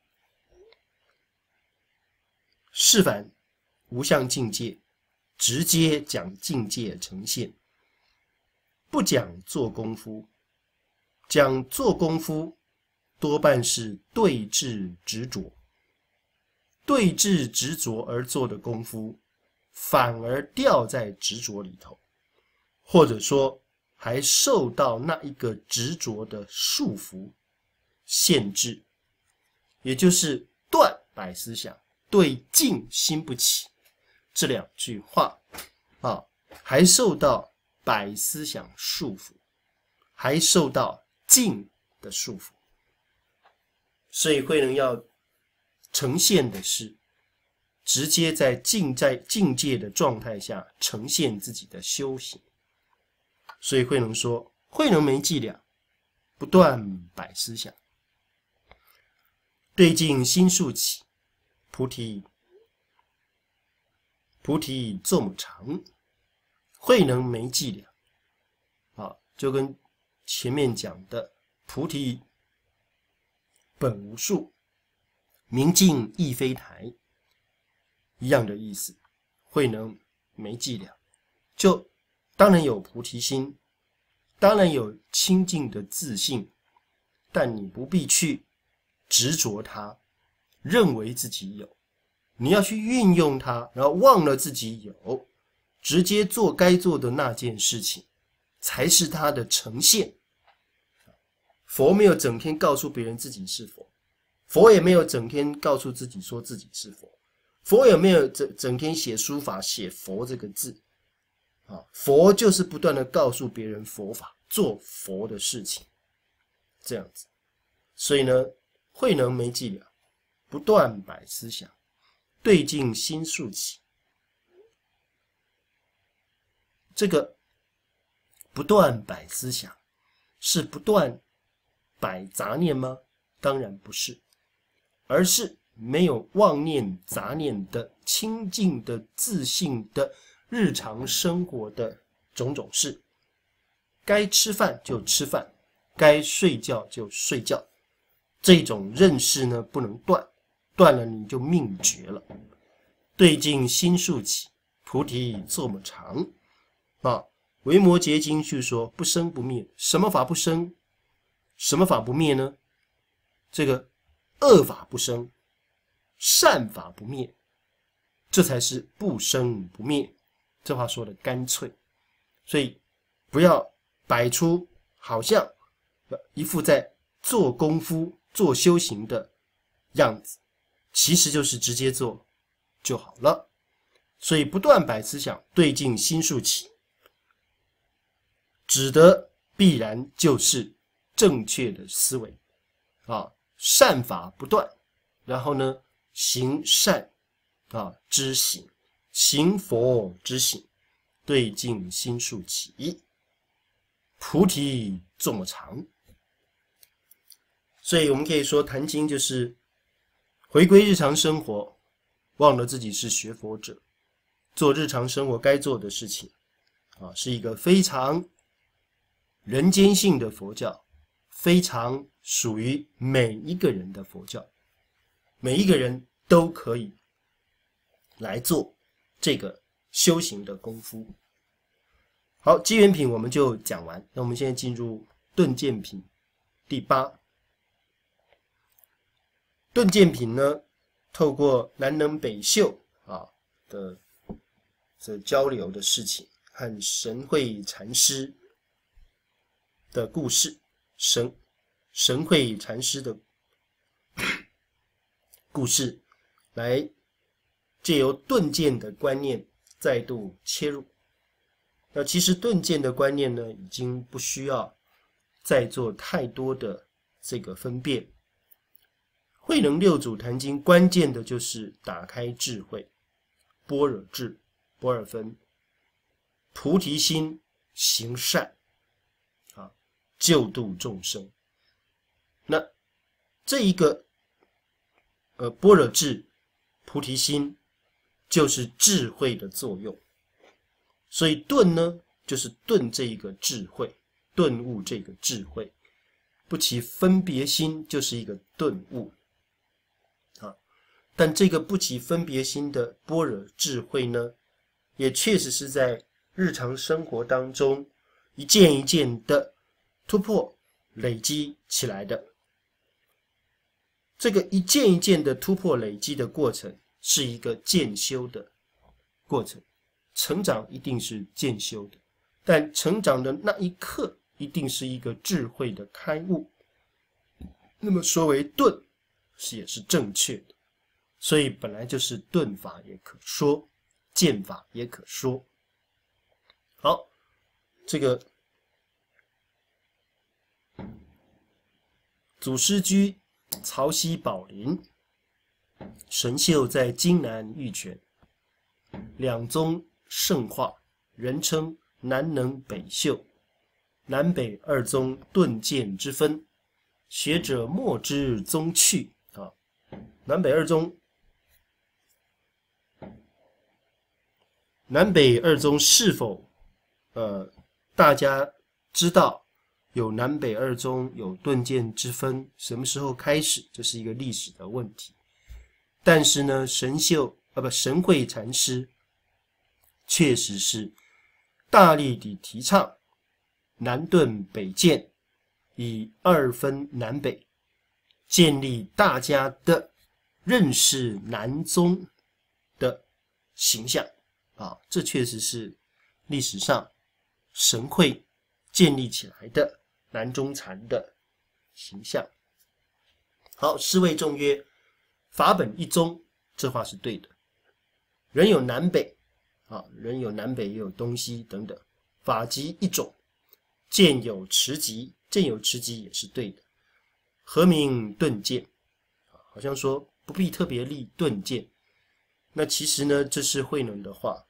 是凡无相境界，直接讲境界呈现，不讲做功夫，讲做功夫多半是对治执着，对治执着而做的功夫，反而掉在执着里头，或者说还受到那一个执着的束缚限制，也就是断百思想，对境心不起这两句话啊，还受到百思想束缚，还受到境的束缚。所以慧能要呈现的是直接在境在境界的状态下呈现自己的修行。所以慧能说：慧能没伎俩，不断百思想，对镜心束起，菩提菩提这么长。慧能没伎俩啊，就跟前面讲的菩提本无树，明镜亦非台一样的意思。慧能没伎俩，就当然有菩提心，当然有清净的自信，但你不必去执着它，认为自己有，你要去运用它，然后忘了自己有，直接做该做的那件事情，才是它的呈现。佛没有整天告诉别人自己是佛，佛也没有整天告诉自己说自己是佛，佛也没有 整, 整天写书法写佛这个字啊，佛就是不断的告诉别人佛法，做佛的事情，这样子。所以呢，慧能没伎俩，不断百思想，对镜心束起。这个不断百思想是不断百杂念吗？当然不是，而是没有妄念杂念的清净的自信的日常生活的种种事，该吃饭就吃饭，该睡觉就睡觉，这种认识呢不能断， 断了你就命绝了。对境心数起，菩提作么长啊？维摩诘经就说不生不灭，什么法不生？什么法不灭呢？这个恶法不生，善法不灭，这才是不生不灭。这话说的干脆，所以不要摆出好像一副在做功夫、做修行的样子，其实就是直接做就好了。所以不断摆思想，对境心数起，指的必然就是正确的思维啊，善法不断，然后呢，行善啊之行，行佛之行，对境心数起，菩提作么长。所以我们可以说，谈经就是回归日常生活，忘了自己是学佛者，做日常生活该做的事情啊，是一个非常人间性的佛教，非常属于每一个人的佛教，每一个人都可以来做这个修行的功夫。好，机缘品我们就讲完，那我们现在进入顿渐品第八。顿渐品呢，透过南能北秀啊的这交流的事情，和神会禅师的故事，神神会禅师的故事，来借由顿渐的观念再度切入。那其实顿渐的观念呢，已经不需要再做太多的这个分辨。慧能六祖坛经关键的就是打开智慧，般若智、般若分，菩提心，行善啊，救度众生。那这一个呃般若智、菩提心就是智慧的作用。所以顿呢，就是顿这一个智慧，顿悟这个智慧，不起分别心就是一个顿悟。但这个不起分别心的般若智慧呢，也确实是在日常生活当中一件一件的突破累积起来的。这个一件一件的突破累积的过程，是一个渐修的过程。成长一定是渐修的，但成长的那一刻，一定是一个智慧的开悟。那么说为顿，是也是正确的。所以本来就是顿法也可说，渐法也可说。好，这个祖师居曹溪宝林，神秀在荆南玉泉，两宗圣化，人称南能北秀，南北二宗顿渐之分，学者莫知宗趣啊。南北二宗。南北二宗是否呃大家知道有南北二宗有顿渐之分，什么时候开始，这是一个历史的问题。但是呢，神秀啊不神会禅师确实是大力地提倡南顿北渐，以二分南北，建立大家的认识南宗的形象。啊，这确实是历史上神会建立起来的南宗禅的形象。好，师谓众曰：法本一宗，这话是对的。人有南北啊，人有南北也有东西等等，法即一种，渐有迟疾，渐有迟疾也是对的。何名顿渐？好像说不必特别立顿渐。那其实呢，这是慧能的话。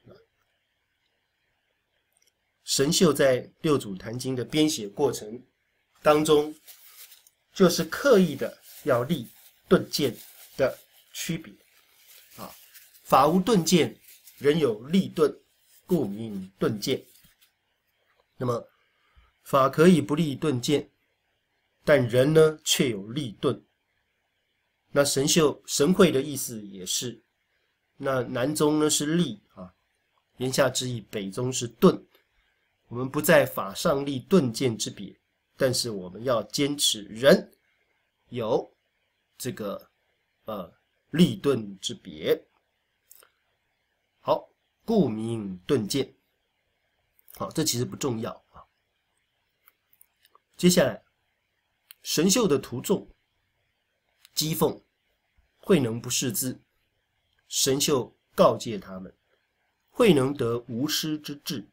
神秀在六祖坛经的编写过程当中，就是刻意的要立顿渐的区别啊。法无顿渐，人有立顿，故名顿渐。那么法可以不立顿渐，但人呢却有立顿。 那神秀神会的意思也是，那南宗呢是立啊，言下之意北宗是顿。我们不在法上立顿渐之别，但是我们要坚持人有这个呃立顿之别。好，故名顿渐。好，这其实不重要啊。接下来，神秀的徒众讥讽慧能不识字，神秀告诫他们，慧能得无师之志。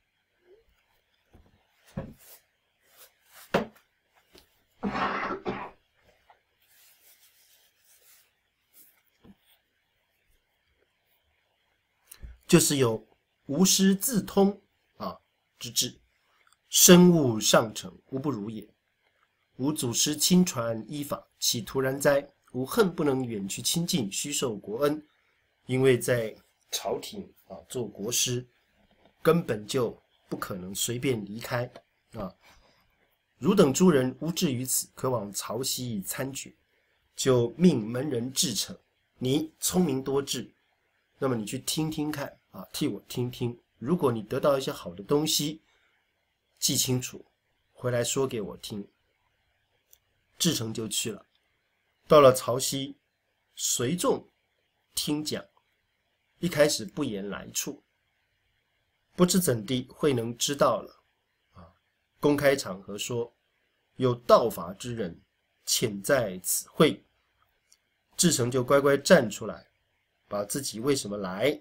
就是有无师自通啊之志，深悟上乘，无不如也。吾祖师亲传依法，岂徒然哉？吾恨不能远去亲近，虚受国恩。因为在朝廷啊做国师，根本就不可能随便离开啊。汝等诸人无志于此，可往曹溪参决，就命门人至诚。你聪明多智，那么你去听听看啊，替我听听。如果你得到一些好的东西，记清楚，回来说给我听。至诚就去了，到了曹溪，随众听讲，一开始不言来处，不知怎地，慧能知道了啊，公开场合说，有道法之人潜在此会。至诚就乖乖站出来，把自己为什么来，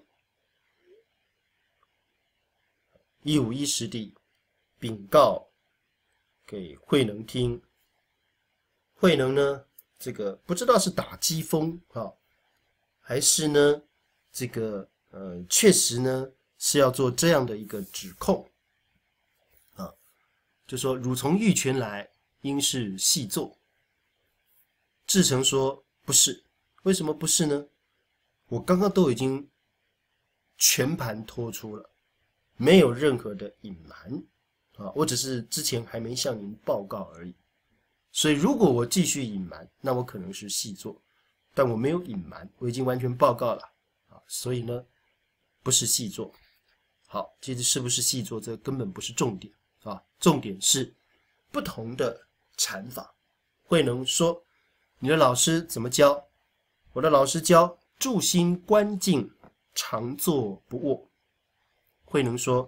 一五一十地禀告给慧能听。慧能呢，这个不知道是打讥讽啊，还是呢，这个呃，确实呢是要做这样的一个指控啊，就说汝从玉泉来，应是细作。至诚说不是，为什么不是呢？我刚刚都已经全盘托出了，没有任何的隐瞒啊，我只是之前还没向您报告而已。所以如果我继续隐瞒，那我可能是细作，但我没有隐瞒，我已经完全报告了啊，所以呢，不是细作。好，其实是不是细作，这根本不是重点啊，重点是不同的禅法。慧能说，你的老师怎么教？我的老师教住心观静，常坐不卧。慧能说，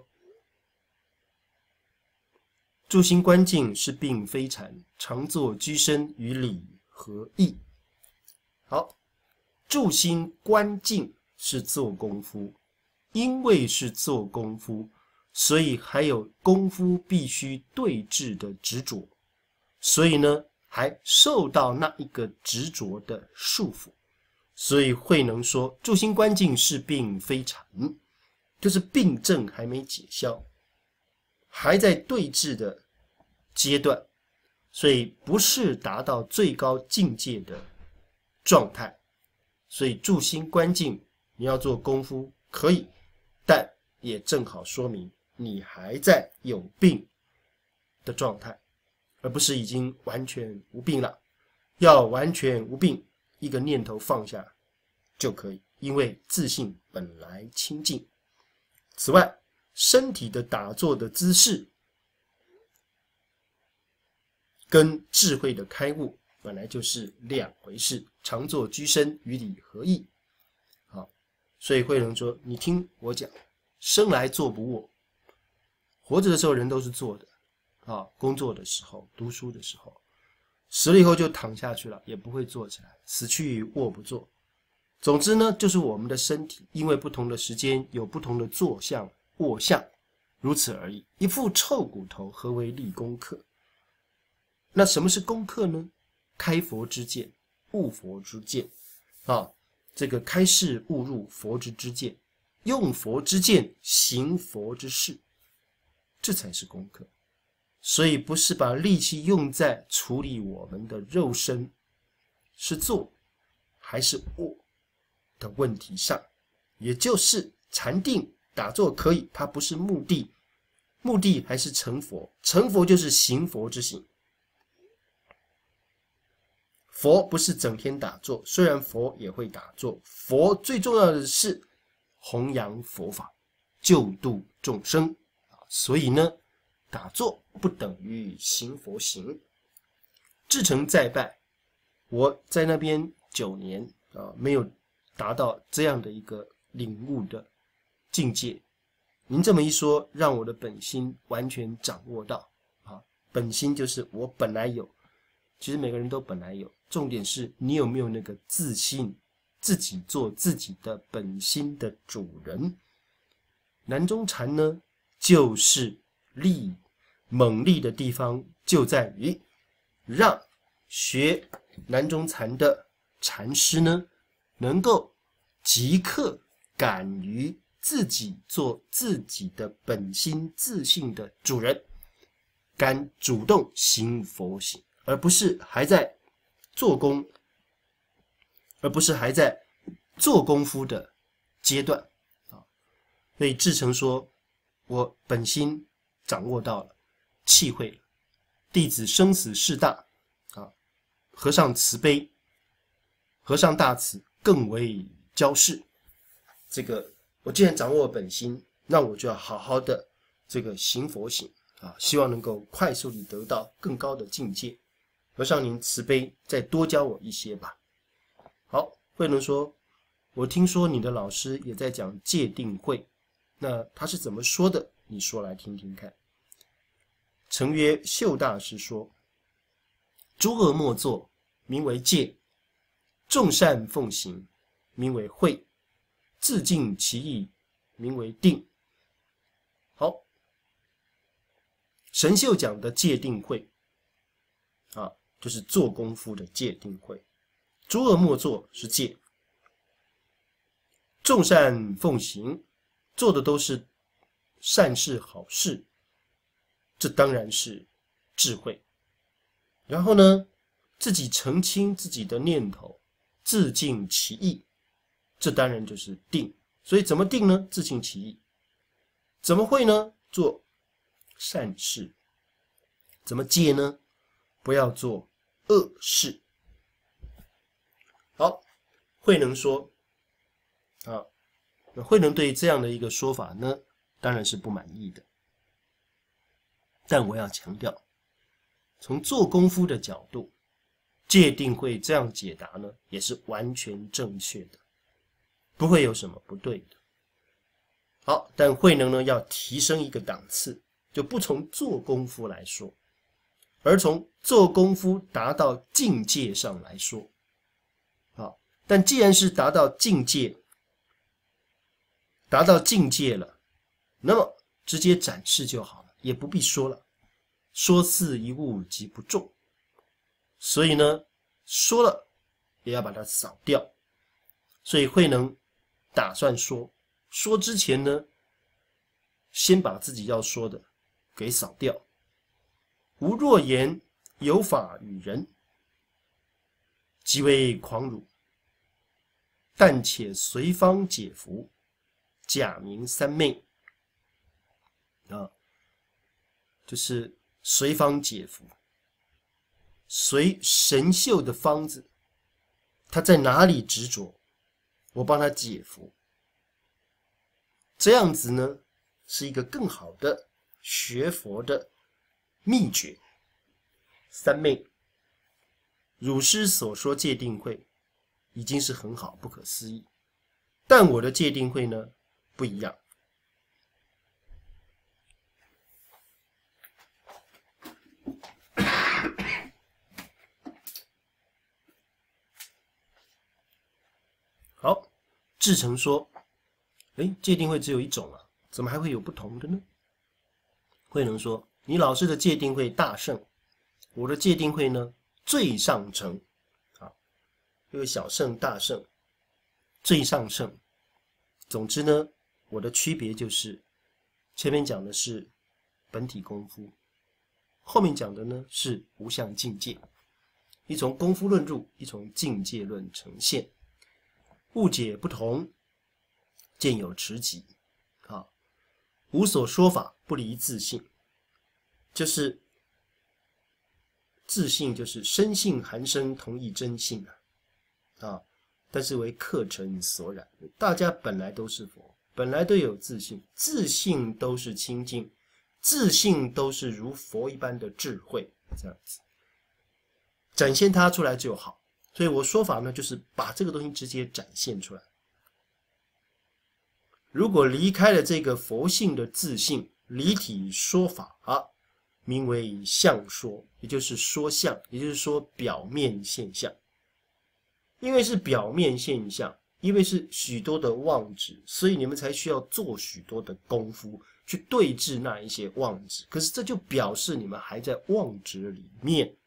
住心观静是并非禅，常坐居身与理合意。好，住心观静是做功夫，因为是做功夫，所以还有功夫必须对治的执着，所以呢，还受到那一个执着的束缚。所以慧能说，住心观静是并非禅，就是病症还没解消，还在对治的阶段，所以不是达到最高境界的状态。所以住心观静，你要做功夫可以，但也正好说明你还在有病的状态，而不是已经完全无病了。要完全无病，一个念头放下就可以，因为自性本来清净。此外，身体的打坐的姿势跟智慧的开悟本来就是两回事，常坐居身与理合意。好，所以慧能说，你听我讲，生来坐不卧，活着的时候人都是坐的啊，工作的时候，读书的时候，死了以后就躺下去了，也不会坐起来，死去卧不坐。总之呢，就是我们的身体因为不同的时间有不同的坐相、卧相，如此而已。一副臭骨头，何为立功课？那什么是功课呢？开佛之见，悟佛之见啊，这个开示悟入佛之之见，用佛之见行佛之事，这才是功课。所以不是把力气用在处理我们的肉身是坐还是卧的问题上，也就是禅定打坐可以，它不是目的，目的还是成佛，成佛就是行佛之行。 佛不是整天打坐，虽然佛也会打坐，佛最重要的是弘扬佛法，救度众生。所以呢，打坐不等于行佛行。至诚再拜，我在那边九年啊，没有达到这样的一个领悟的境界。您这么一说，让我的本心完全掌握到啊，本心就是我本来有，其实每个人都本来有，重点是你有没有那个自信，自己做自己的本心的主人。南宗禅呢，就是力猛力的地方就在于让学南宗禅的禅师呢，能够即刻敢于自己做自己的本心自信的主人，敢主动行佛行，而不是还在做工，而不是还在做功夫的阶段啊。所以至诚说，我本心掌握到了，气会了，弟子生死事大啊，和尚慈悲，和尚大慈，更为骄饰。这个我既然掌握本心，那我就要好好的这个行佛行啊，希望能够快速地得到更高的境界。和尚您慈悲，再多教我一些吧。好，慧能说，我听说你的老师也在讲戒定慧，那他是怎么说的？你说来听听看。诚曰，秀大师说，诸恶莫作，名为戒；众善奉行，名为慧；自净其意，名为定。好，神秀讲的戒定慧啊，就是做功夫的戒定慧。诸恶莫作是戒，众善奉行，做的都是善事好事，这当然是智慧。然后呢，自己澄清自己的念头，自净其意，这当然就是定。所以怎么定呢？自净其意。怎么会呢？做善事。怎么戒呢？不要做恶事。好，慧能说啊，那慧能对这样的一个说法呢，当然是不满意的。但我要强调，从做功夫的角度，戒定慧这样解答呢，也是完全正确的，不会有什么不对的。好，但慧能呢，要提升一个档次，就不从做功夫来说，而从做功夫达到境界上来说。好，但既然是达到境界，达到境界了，那么直接展示就好了，也不必说了。说似一物即不中，所以呢，说了也要把它扫掉。所以慧能打算说，说之前呢，先把自己要说的给扫掉。吾若言有法与人，即为狂儒。但且随方解服，假名三昧啊，就是随方解服，随神秀的方子，他在哪里执着，我帮他解服。这样子呢，是一个更好的学佛的秘诀。三昧，儒师所说戒定慧已经是很好，不可思议。但我的戒定慧呢，不一样。好，至诚说，诶，戒定慧只有一种啊，怎么还会有不同的呢？慧能说，你老师的戒定慧大圣，我的戒定慧呢，最上乘。啊，因为小圣大圣，最上圣。总之呢，我的区别就是前面讲的是本体功夫，后面讲的呢是无相境界，一从功夫论入，一从境界论呈现。误解不同，见有持己啊，无所说法，不离自性，就是自性就是生性含生同一真性啊，啊，但是为客尘所染。大家本来都是佛，本来都有自性，自性都是清净，自性都是如佛一般的智慧，这样子展现它出来就好。所以我说法呢，就是把这个东西直接展现出来。如果离开了这个佛性的自性，离体说法啊，名为相说，也就是说相，也就是说表面现象。因为是表面现象，因为是许多的妄执，所以你们才需要做许多的功夫去对治那一些妄执。可是这就表示你们还在妄执里面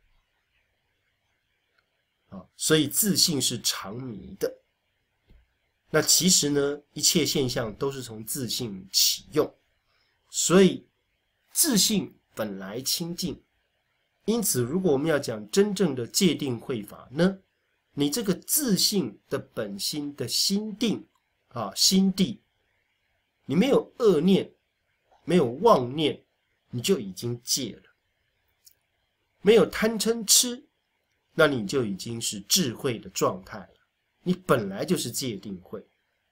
啊，所以自性是常迷的。那其实呢，一切现象都是从自性起用，所以自性本来清净。因此，如果我们要讲真正的戒定慧法呢，你这个自性的本心的心定啊，心地，你没有恶念，没有妄念，你就已经戒了；没有贪嗔痴，那你就已经是智慧的状态了。你本来就是戒定慧，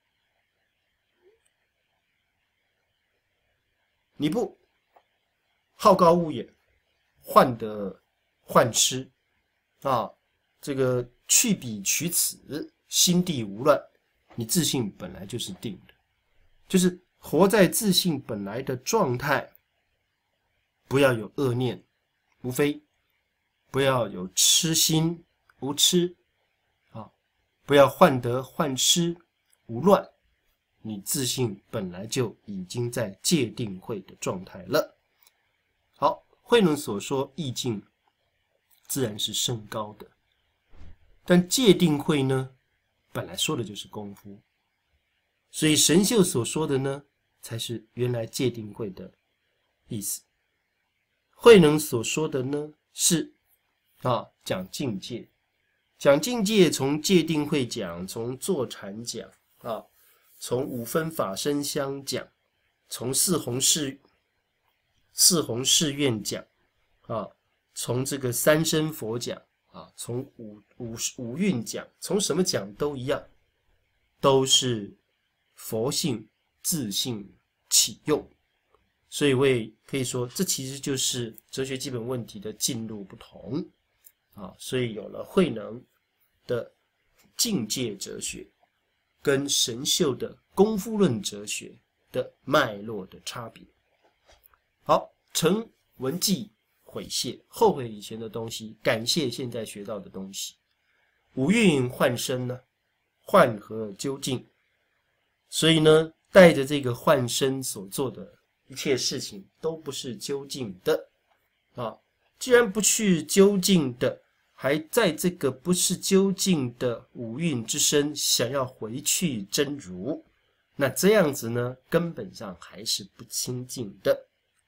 你不好高骛远，患得患失啊，这个去彼取此，心地无乱，你自性本来就是定的，就是活在自性本来的状态，不要有恶念，无非不要有痴心，无痴啊，不要患得患失，无乱，你自性本来就已经在戒定慧的状态了。好，慧能所说意境自然是甚高的，但戒定慧呢，本来说的就是功夫，所以神秀所说的呢，才是原来戒定慧的意思。慧能所说的呢，是啊讲境界，讲境界从戒定慧讲，从坐禅讲啊，从五分法身香讲，从四弘誓四弘誓愿讲啊，从这个三身佛讲啊，从五五五蕴讲，从什么讲都一样，都是佛性自性起用。所以我也可以说，这其实就是哲学基本问题的进入不同啊，所以有了慧能的境界哲学跟神秀的功夫论哲学的脉络的差别。好，成文记悔谢，后悔以前的东西，感谢现在学到的东西。五蕴幻身呢，幻合究竟，所以呢，带着这个幻身所做的一切事情都不是究竟的啊！既然不去究竟的，还在这个不是究竟的五蕴之身想要回去真如，那这样子呢，根本上还是不清净的。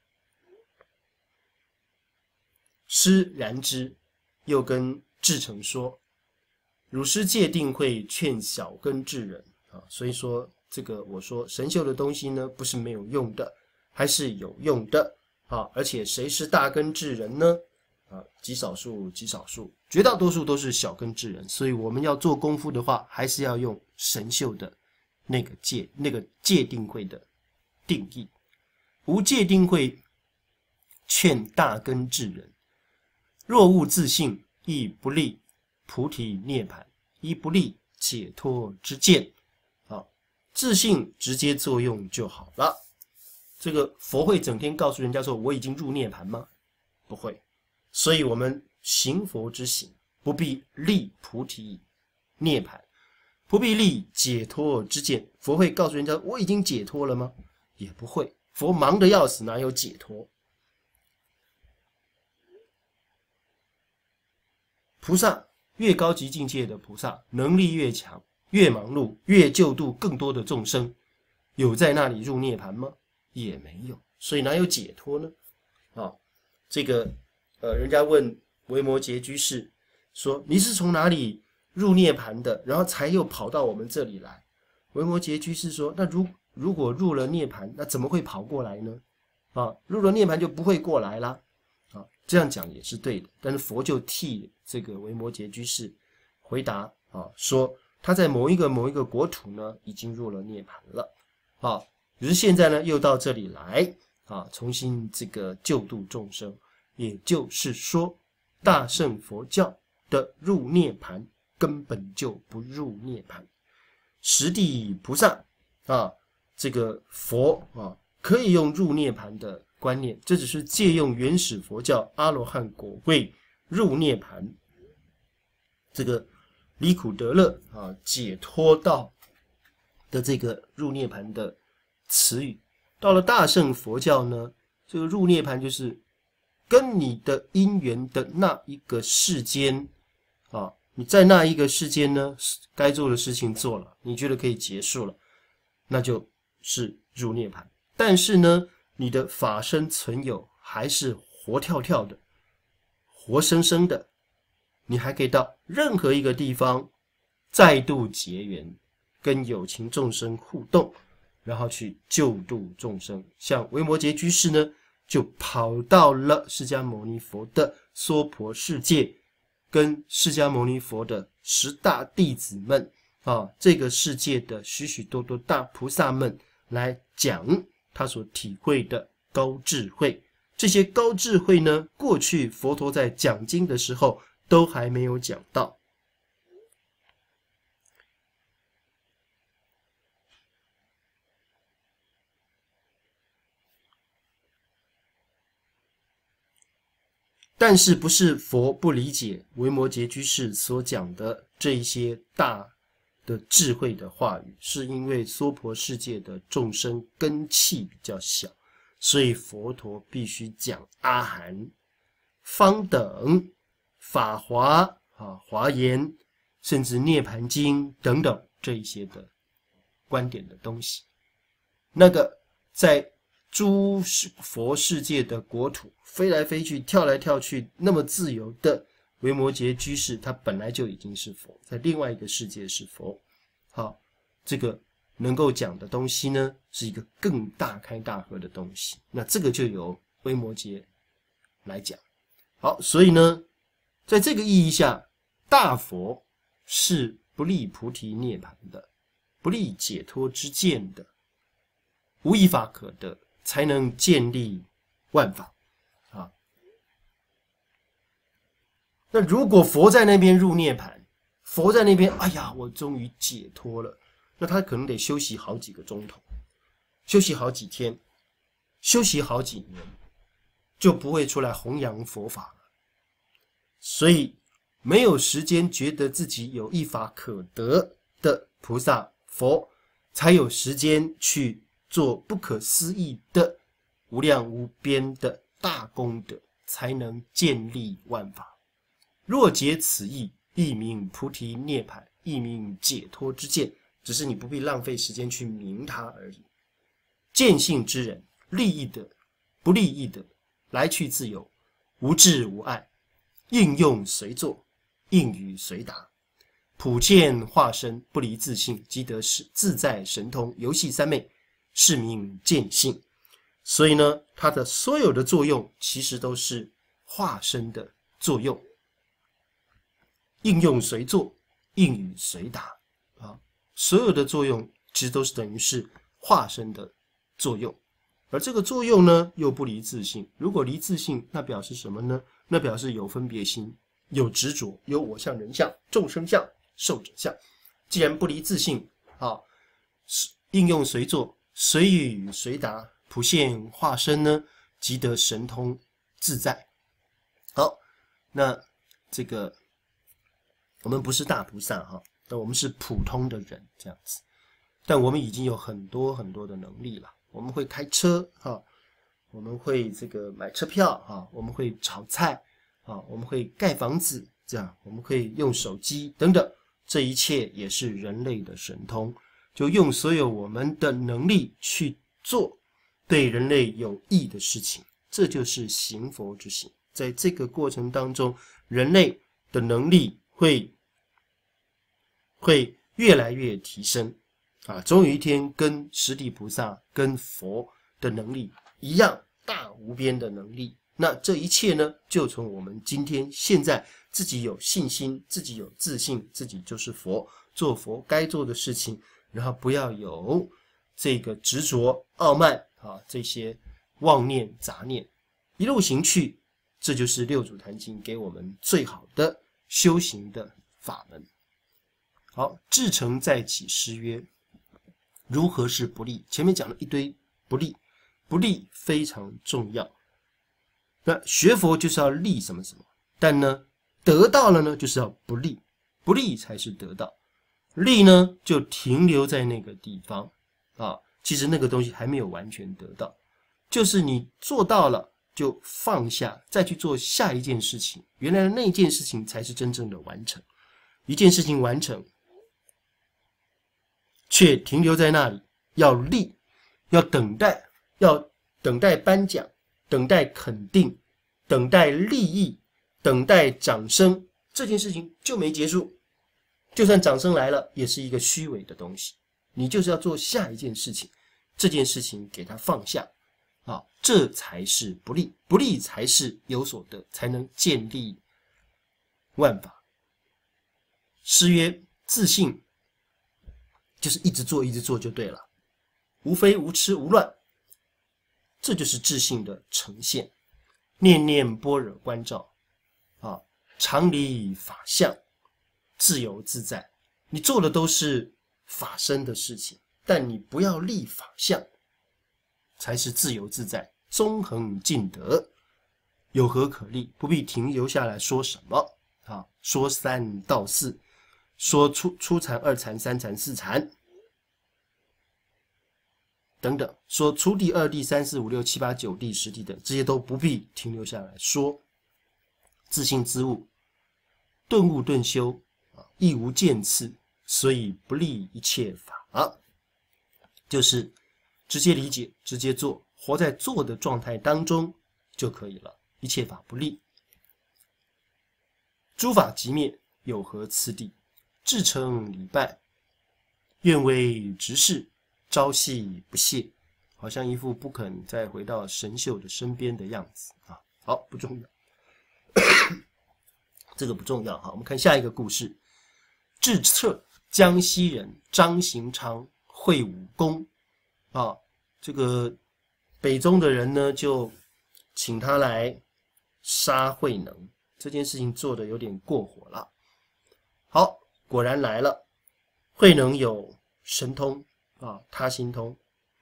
师然之，又跟志诚说，汝师戒定慧劝小根智人啊，所以说这个我说神秀的东西呢，不是没有用的，还是有用的啊！而且谁是大根智人呢？啊，极少数，极少数，绝大多数都是小根智人。所以我们要做功夫的话，还是要用神秀的那个戒，那个戒定慧的定义。无戒定慧，劝大根智人。若悟自性，亦不利菩提涅槃，亦不利解脱之见。啊，自性直接作用就好了。这个佛会整天告诉人家说我已经入涅槃吗？不会。所以我们行佛之行，不必立菩提涅槃，不必立解脱之见。佛会告诉人家我已经解脱了吗？也不会。佛忙得要死，哪有解脱？菩萨越高级境界的菩萨，能力越强，越忙碌，越救度更多的众生，有在那里入涅槃吗？也没有。所以哪有解脱呢？啊，这个呃，人家问维摩诘居士说：“你是从哪里入涅槃的？然后才又跑到我们这里来？”维摩诘居士说：“那如如果入了涅槃，那怎么会跑过来呢？啊，入了涅槃就不会过来啦。 啊，这样讲也是对的。但是佛就替这个维摩诘居士回答啊，说他在某一个某一个国土呢，已经入了涅槃了，啊，只是现在呢又到这里来啊，重新这个救度众生。也就是说，大乘佛教的入涅槃根本就不入涅槃。十地菩萨啊，这个佛啊，可以用入涅槃的观念，这只是借用原始佛教阿罗汉果位入涅槃，这个离苦得乐啊，解脱道的这个入涅槃的词语。到了大乘佛教呢，这个入涅槃就是跟你的因缘的那一个世间啊，你在那一个世间呢，该做的事情做了，你觉得可以结束了，那就是入涅槃。但是呢，你的法身存有还是活跳跳的，活生生的，你还可以到任何一个地方再度结缘，跟有情众生互动，然后去救度众生。像维摩诘居士呢，就跑到了释迦牟尼佛的娑婆世界，跟释迦牟尼佛的十大弟子们啊，这个世界的许许多多大菩萨们来讲他所体会的高智慧。这些高智慧呢，过去佛陀在讲经的时候都还没有讲到。但是不是佛不理解维摩诘居士所讲的这一些大的智慧的话语，是因为娑婆世界的众生根器比较小，所以佛陀必须讲阿含、方等、法华啊、华严，甚至涅盘经等等这一些的观点的东西。那个在诸佛世界的国土飞来飞去、跳来跳去，那么自由的维摩诘居士，他本来就已经是佛，在另外一个世界是佛。好，这个能够讲的东西呢，是一个更大开大合的东西。那这个就由维摩诘来讲。好，所以呢，在这个意义下，大佛是不立菩提涅槃的，不立解脱之见的，无一法可得，才能建立万法啊。那如果佛在那边入涅槃，佛在那边，哎呀，我终于解脱了，那他可能得休息好几个钟头，休息好几天，休息好几年，就不会出来弘扬佛法了。所以没有时间觉得自己有一法可得的菩萨佛，才有时间去做不可思议的无量无边的大功德，才能建立万法。若解此意，亦名菩提涅槃，亦名解脱之见，只是你不必浪费时间去明它而已。见性之人，利益的不利益的，来去自由，无智无碍，应用随作，应语随答，普见化身，不离自性，即得自在神通，游戏三昧，是名见性。所以呢，它的所有的作用其实都是化身的作用，应用随作，应语随答啊，所有的作用其实都是等于是化身的作用。而这个作用呢，又不离自性。如果离自性，那表示什么呢？那表示有分别心，有执着，有我相、人相、众生相、寿者相。既然不离自性啊，应用随作，随语随答，普现化身呢，即得神通自在。好，那这个我们不是大菩萨哈，但我们是普通的人这样子，但我们已经有很多很多的能力了。我们会开车哈，我们会这个买车票哈，我们会炒菜啊，我们会盖房子，这样我们可以用手机等等，这一切也是人类的神通，就用所有我们的能力去做对人类有益的事情，这就是行佛之行。在这个过程当中，人类的能力会会越来越提升啊，终有一天跟十地菩萨、跟佛的能力一样大无边的能力那这一切呢，就从我们今天现在自己有信心，自己有自信，自己就是佛，做佛该做的事情，然后不要有这个执着、傲慢啊，这些妄念、杂念，一路行去，这就是六祖坛经给我们最好的修行的法门。好，至诚再起诗曰：如何是不利？前面讲了一堆不利，不利非常重要。那学佛就是要利什么什么，但呢，得到了呢，就是要不利，不利才是得到。利呢，就停留在那个地方啊，其实那个东西还没有完全得到，就是你做到了就放下，再去做下一件事情，原来的那件事情才是真正的完成。一件事情完成，却停留在那里，要利，要等待，要等待颁奖，等待肯定，等待利益，等待掌声，这件事情就没结束。就算掌声来了，也是一个虚伪的东西。你就是要做下一件事情，这件事情给它放下啊，这才是不利，不利才是有所得，才能建立万法。诗曰：自信，就是一直做，一直做就对了，无非无痴无乱，这就是自信的呈现。念念般若观照啊，常离法相，自由自在。你做的都是法身的事情，但你不要立法相，才是自由自在，纵横尽得。有何可立？不必停留下来说什么啊？说三道四，说初初禅、二禅、三禅、四禅等等，说初地、二地、三四五六七八九地、十地等，这些都不必停留下来说。自性自悟，顿悟顿修，亦无见次，所以不立一切法，就是直接理解，直接做，活在做的状态当中就可以了，一切法不立。诸法即灭，有何次第？至诚礼拜，愿为执事，朝夕不懈，好像一副不肯再回到神秀的身边的样子啊。好，不重要，这个不重要哈。我们看下一个故事。智策江西人张行昌会武功啊，这个北宗的人呢，就请他来杀慧能，这件事情做得有点过火了。好，果然来了，慧能有神通啊，他心通，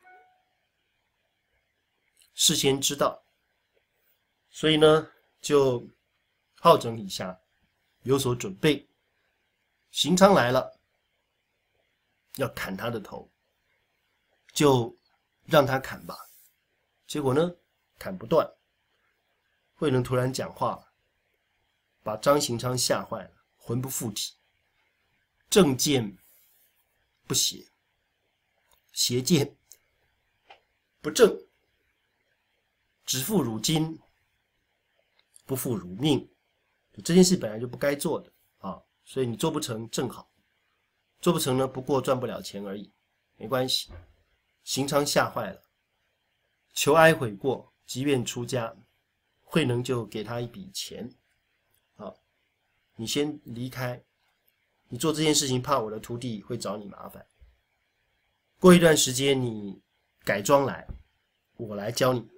事先知道，所以呢，就好整以暇，有所准备。行昌来了，要砍他的头，就让他砍吧。结果呢，砍不断。慧能突然讲话，把张行昌吓坏了，魂不附体。正见不邪，邪见不正，只负汝金，不负汝命。这件事本来就不该做的啊，所以你做不成正好，做不成呢，不过赚不了钱而已，没关系。行昌吓坏了，求哀悔过，即愿出家。慧能就给他一笔钱，啊，你先离开，你做这件事情怕我的徒弟会找你麻烦。过一段时间你改装来，我来教你。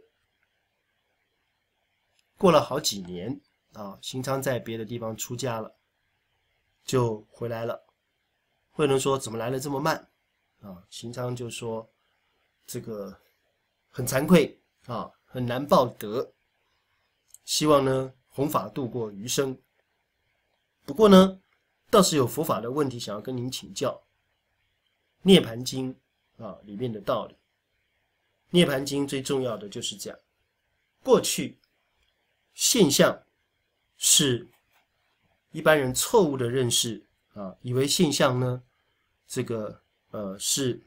过了好几年啊，行昌在别的地方出家了，就回来了。慧能说：“怎么来得这么慢？”啊，行昌就说：“这个很惭愧啊，很难报德。希望呢弘法度过余生。不过呢，倒是有佛法的问题想要跟您请教。涅盘经啊里面的道理。涅盘经最重要的就是讲，过去现象是一般人错误的认识啊，以为现象呢，这个呃是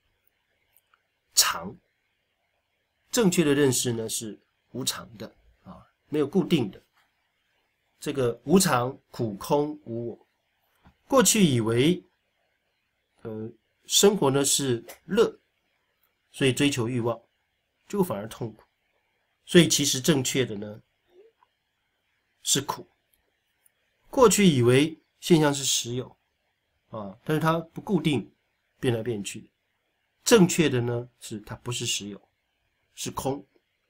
常，正确的认识呢是无常的啊，没有固定的。这个无常、苦、空、无我。过去以为，呃，生活呢是乐，所以追求欲望，结果反而痛苦。 所以其实正确的呢是苦。过去以为现象是实有啊，但是它不固定，变来变去。正确的呢是它不是实有，是空。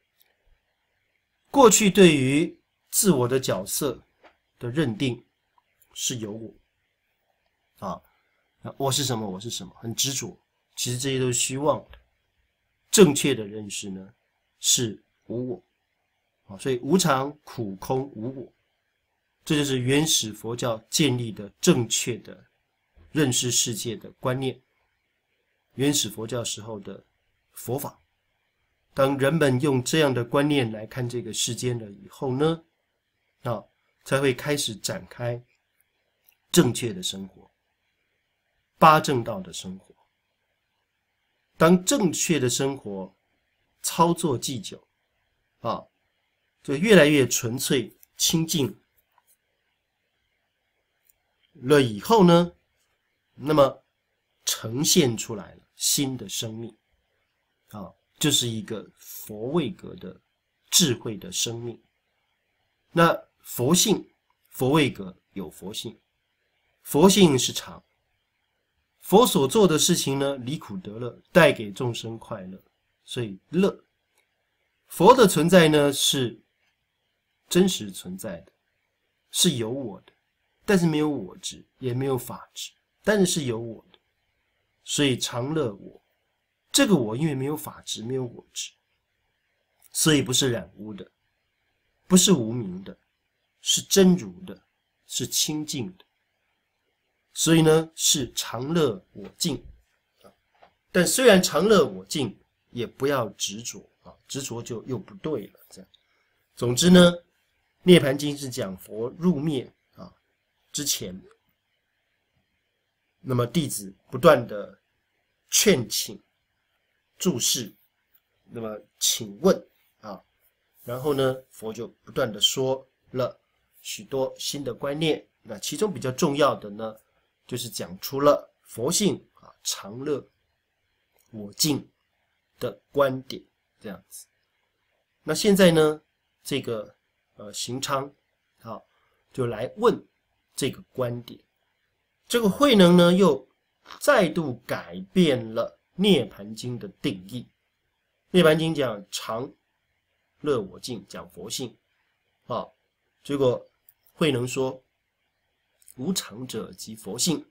过去对于自我的角色的认定是有我啊，我是什么，我是什么，很执着。其实这些都是虚妄的。正确的认识呢是无我啊，所以无常、苦、空、无我，这就是原始佛教建立的正确的认识世界的观念。原始佛教时候的佛法，当人们用这样的观念来看这个世间了以后呢，啊，才会开始展开正确的生活，八正道的生活。当正确的生活操作既久啊，就越来越纯粹清净了以后呢，那么呈现出来了新的生命啊，就是一个佛位格的智慧的生命。那佛性，佛位格有佛性，佛性是常。佛所做的事情呢，离苦得乐，带给众生快乐，所以乐。佛的存在呢是真实存在的，是有我的，但是没有我执，也没有法执，但是是有我的，所以常乐我。这个我因为没有法执，没有我执，所以不是染污的，不是无明的，是真如的，是清净的。所以呢是常乐我净。但虽然常乐我净，也不要执着啊，执着就又不对了。这样，总之呢，涅槃经是讲佛入灭啊之前，那么弟子不断的劝请、注释，那么请问啊，然后呢，佛就不断的说了许多新的观念。那其中比较重要的呢，就是讲出了佛性啊常乐我净的观点，这样子。那现在呢，这个呃行昌啊就来问这个观点。这个慧能呢又再度改变了涅槃经的定义。涅槃经讲常乐我净，讲佛性啊，结果慧能说无常者即佛性，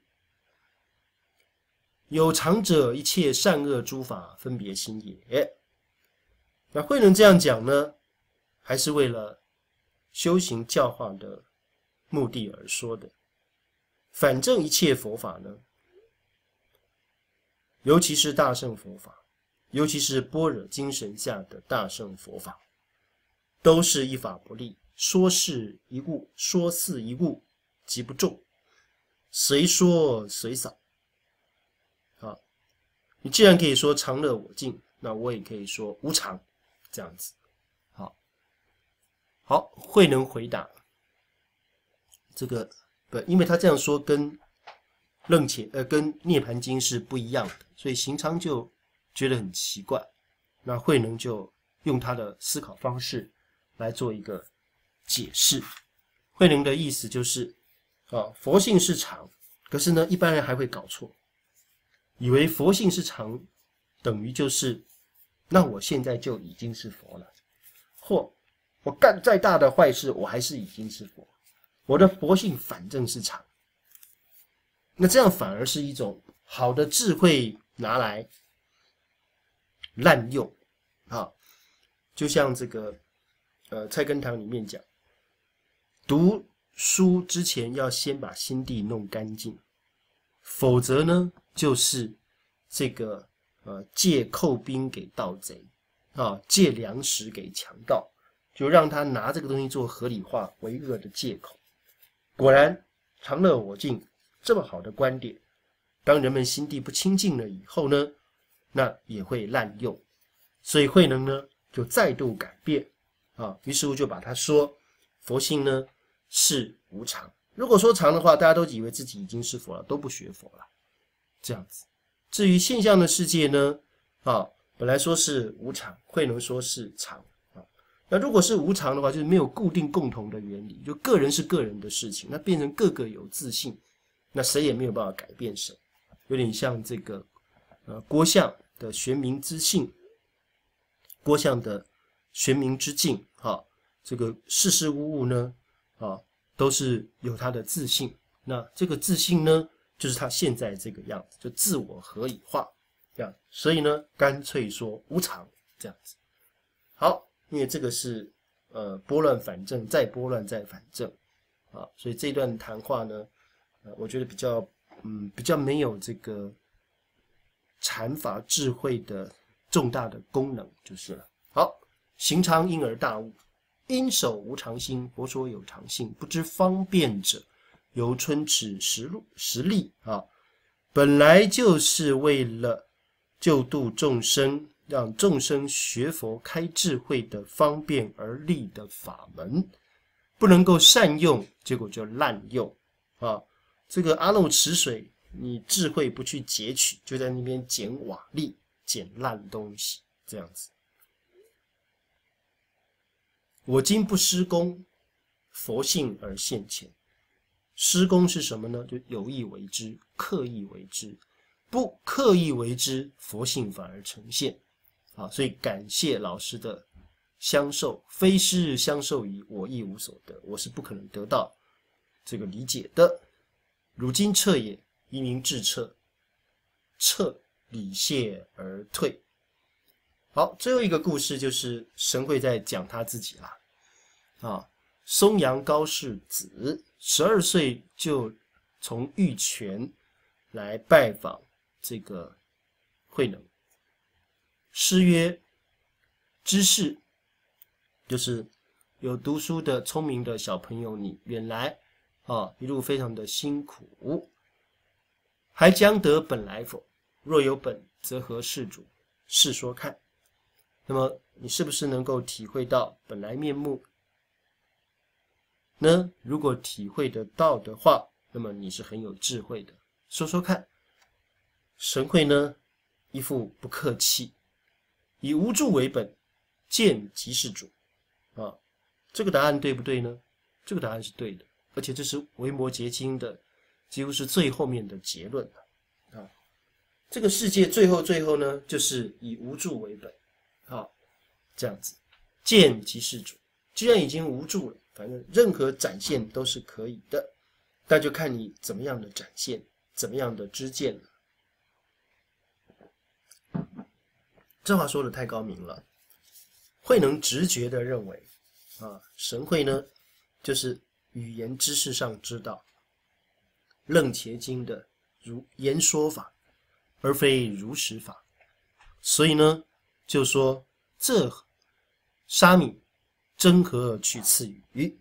有常者一切善恶诸法分别心也。那慧能这样讲呢，还是为了修行教化的目的而说的。反正一切佛法呢，尤其是大乘佛法，尤其是般若精神下的大乘佛法，都是一法不立，说是一物，说似一物，即不中，随说随扫。啊，你既然可以说常乐我净，那我也可以说无常，这样子。好，好，慧能回答这个不，因为他这样说跟楞伽呃跟涅槃经是不一样的，所以行昌就觉得很奇怪。那慧能就用他的思考方式来做一个解释。慧能的意思就是啊，佛性是常，可是呢，一般人还会搞错，以为佛性是常等于就是那我现在就已经是佛了，或我干再大的坏事，我还是已经是佛。我的佛性反正是常，那这样反而是一种好的智慧拿来滥用啊。就像这个呃菜根谭里面讲，读书之前要先把心地弄干净，否则呢就是这个呃借寇兵给盗贼啊，借粮食给强盗，就让他拿这个东西做合理化为恶的借口。果然常乐我净这么好的观点，当人们心地不清净了以后呢，那也会滥用。所以慧能呢就再度改变啊，于是乎就把他说佛性呢是无常。如果说常的话，大家都以为自己已经是佛了，都不学佛了，这样子。至于现象的世界呢，啊，本来说是无常，慧能说是常啊， 那如果是无常的话，就是没有固定共同的原理，就个人是个人的事情，那变成各个有自性，那谁也没有办法改变谁，有点像这个呃郭象的玄冥之性，郭象的玄冥之境，哈，这个事事物物呢，啊，都是有它的自性。那这个自性呢，就是它现在这个样子，就自我合理化，这样。所以呢，干脆说无常这样子。好，因为这个是呃拨乱反正，再拨乱再反正啊，所以这段谈话呢，呃，我觉得比较嗯比较没有这个禅法智慧的重大的功能就是了。好，行常因而大悟，因守无常心，佛说有常性，不知方便者。由春尺实路实力啊，本来就是为了救度众生，让众生学佛开智慧的方便而立的法门，不能够善用，结果就滥用啊。这个阿耨池水，你智慧不去截取，就在那边捡瓦砾、捡烂东西，这样子。我今不施功，佛性而现前。施功是什么呢？就有意为之，刻意为之，不刻意为之，佛性反而呈现。啊，所以感谢老师的相授，非师日相授矣，我亦无所得，我是不可能得到这个理解的。汝今彻也，宜名至彻，彻礼谢而退。好，最后一个故事就是神会在讲他自己啦。啊，松阳高氏子十二岁就从玉泉来拜访这个慧能。师曰：知士，就是有读书的聪明的小朋友，你原来啊一路非常的辛苦，还将得本来否？若有本，则何事主？试说看。那么你是不是能够体会到本来面目呢？如果体会得到的话，那么你是很有智慧的。说说看。神会呢，一副不客气，以无助为本，见即是主。啊，这个答案对不对呢？这个答案是对的，而且这是维摩诘经的几乎是最后面的结论了。啊，这个世界最后最后呢，就是以无助为本。啊，这样子，见即是主。既然已经无助了，反正任何展现都是可以的，那就看你怎么样的展现，怎么样的知见了。这话说的太高明了，慧能直觉的认为，啊，神会呢，就是语言知识上知道楞伽经的如言说法，而非如实法，所以呢，就说这沙弥真何取次语？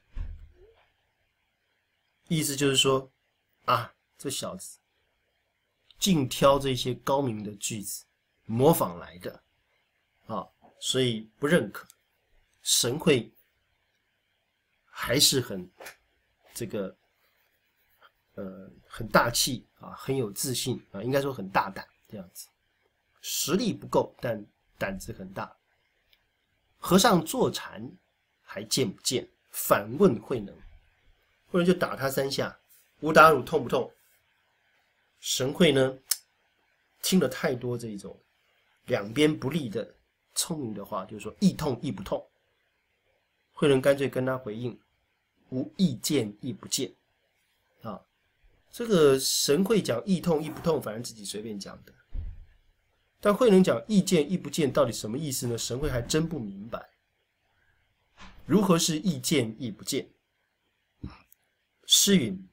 意思就是说，啊，这小子净挑这些高明的句子模仿来的，啊，所以不认可。神会还是很这个呃很大气啊，很有自信啊，应该说很大胆这样子，实力不够，但胆子很大。和尚坐禅还见不见？反问慧能，慧能就打他三下，吾打汝痛不痛？神会呢，听了太多这种两边不利的聪明的话，就是说亦痛亦不痛。慧能干脆跟他回应：无亦见亦不见。啊，这个神会讲亦痛亦不痛，反正自己随便讲的。但慧能讲亦见亦不见到底什么意思呢？神会还真不明白。如何是亦见亦不见？诗云：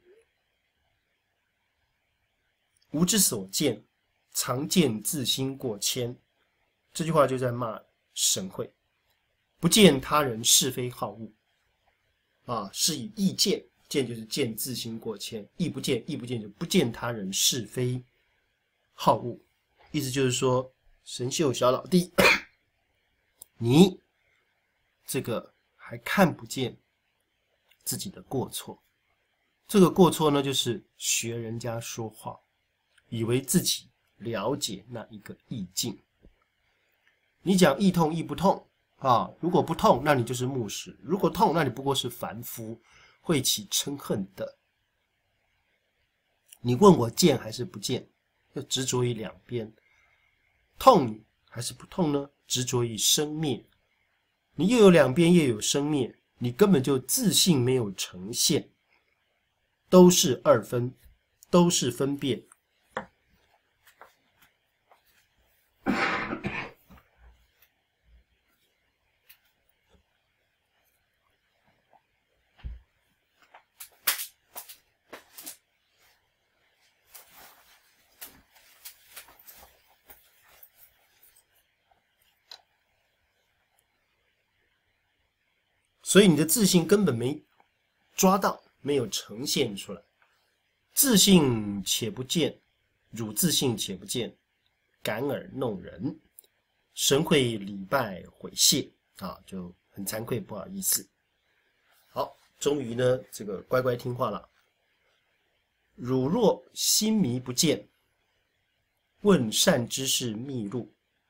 吾之所见，常见自心过谦。这句话就在骂神会，不见他人是非好恶啊，是以亦见，见就是见自心过谦，亦不见，亦不见就不见他人是非好恶。意思就是说，神秀小老弟，你这个还看不见自己的过错。这个过错呢，就是学人家说话，以为自己了解那一个意境。你讲亦痛亦不痛， 啊。如果不痛，那你就是木石；如果痛，那你不过是凡夫，会起嗔恨的。你问我见还是不见，要执着于两边，痛还是不痛呢？执着于生灭。你又有两边，又有生灭，你根本就自性没有呈现，都是二分，都是分辨。所以你的自信根本没抓到，没有呈现出来。自信且不见，汝自信且不见，感耳弄人，神会礼拜毁谢啊，就很惭愧，不好意思。好，终于呢，这个乖乖听话了。汝若心迷不见，问善知识密录。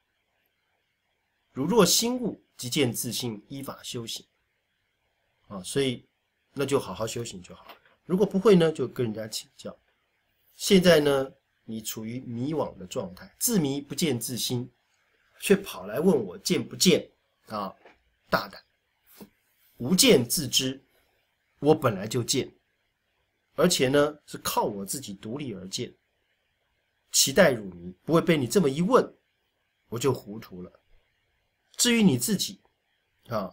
汝若心悟，即见自信，依法修行。啊，所以那就好好修行就好了。如果不会呢，就跟人家请教。现在呢，你处于迷惘的状态，自迷不见自心，却跑来问我见不见啊？大胆！无见自知，我本来就见，而且呢是靠我自己独立而见。期待汝迷，不会被你这么一问，我就糊涂了。至于你自己啊。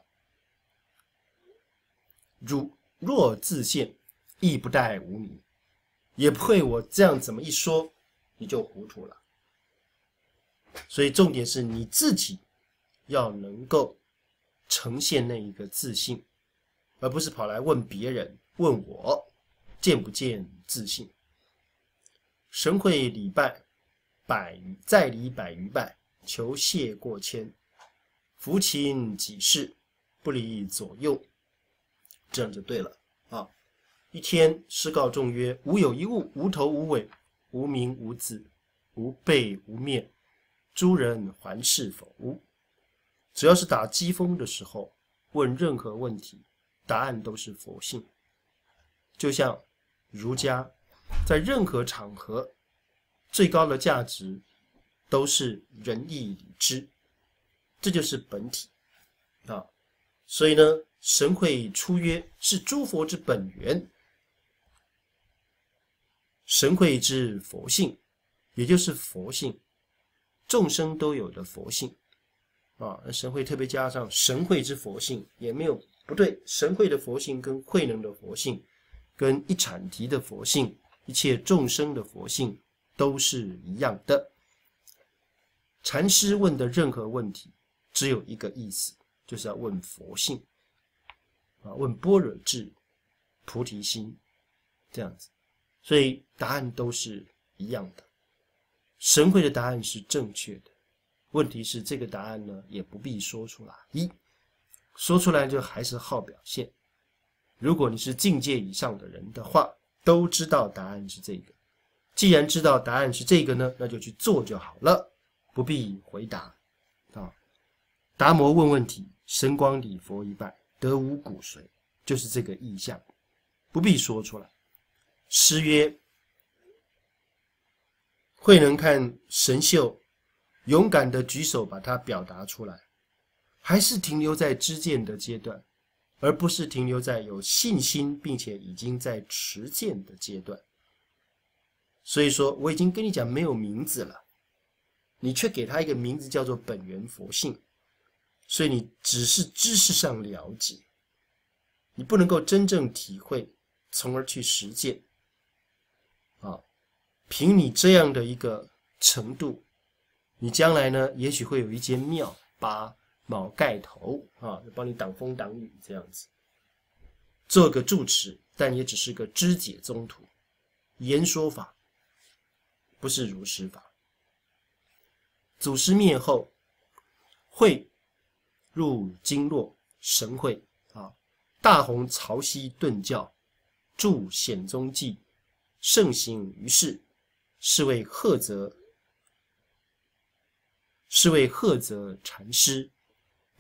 汝若自见，亦不待无迷，也不会我这样怎么一说，你就糊涂了。所以重点是你自己要能够呈现那一个自信，而不是跑来问别人，问我见不见自信。神会礼拜百余，再礼百余拜，求谢过千，扶勤己事，不离左右。这样就对了啊！一天施告众曰：无有一物，无头无尾，无名无字，无背无面，诸人还是否？只要是打机锋的时候，问任何问题，答案都是佛性。就像儒家在任何场合最高的价值都是仁义礼智，这就是本体啊！所以呢，神会出曰：是诸佛之本源，神会之佛性，也就是佛性，众生都有的佛性啊。神会特别加上神会之佛性，也没有不对。神会的佛性跟慧能的佛性，跟一阐提的佛性，一切众生的佛性都是一样的。禅师问的任何问题，只有一个意思，就是要问佛性啊，问般若智、菩提心，这样子。所以答案都是一样的。神会的答案是正确的，问题是这个答案呢，也不必说出来。一说出来就还是好表现。如果你是境界以上的人的话，都知道答案是这个。既然知道答案是这个呢，那就去做就好了，不必回答啊。达摩问问题，神光礼佛一拜，得无骨髓，就是这个意象，不必说出来。诗曰：慧能看神秀勇敢的举手把它表达出来，还是停留在知见的阶段，而不是停留在有信心并且已经在持见的阶段。所以说我已经跟你讲没有名字了，你却给他一个名字叫做本源佛性，所以你只是知识上了解，你不能够真正体会，从而去实践啊。凭你这样的一个程度，你将来呢，也许会有一间庙把卯盖头啊，帮你挡风挡雨这样子，做个住持，但也只是个知解宗徒，言说法，不是如实法。祖师灭后，会入经络，神会啊，大弘曹溪顿教，著显宗记，盛行于世，是为赫泽，是为赫泽禅师，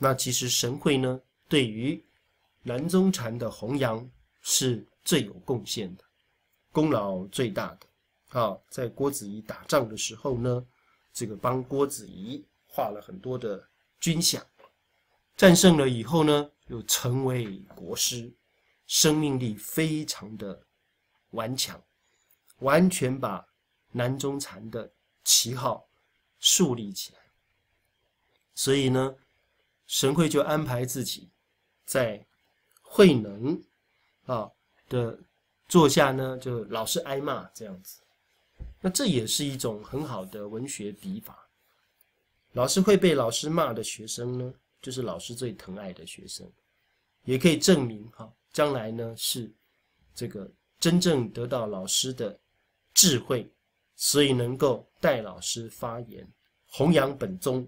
那其实神会呢，对于南宗禅的弘扬是最有贡献的，功劳最大的。啊，在郭子仪打仗的时候呢，这个帮郭子仪画了很多的军饷，战胜了以后呢，又成为国师，生命力非常的顽强，完全把南宗禅的旗号树立起来。所以呢，神会就安排自己在慧能啊的座下呢，就老是挨骂这样子。那这也是一种很好的文学笔法。老师会被老师骂的学生呢，就是老师最疼爱的学生，也可以证明哈，将来呢是这个真正得到老师的智慧，所以能够代老师发言，弘扬本宗。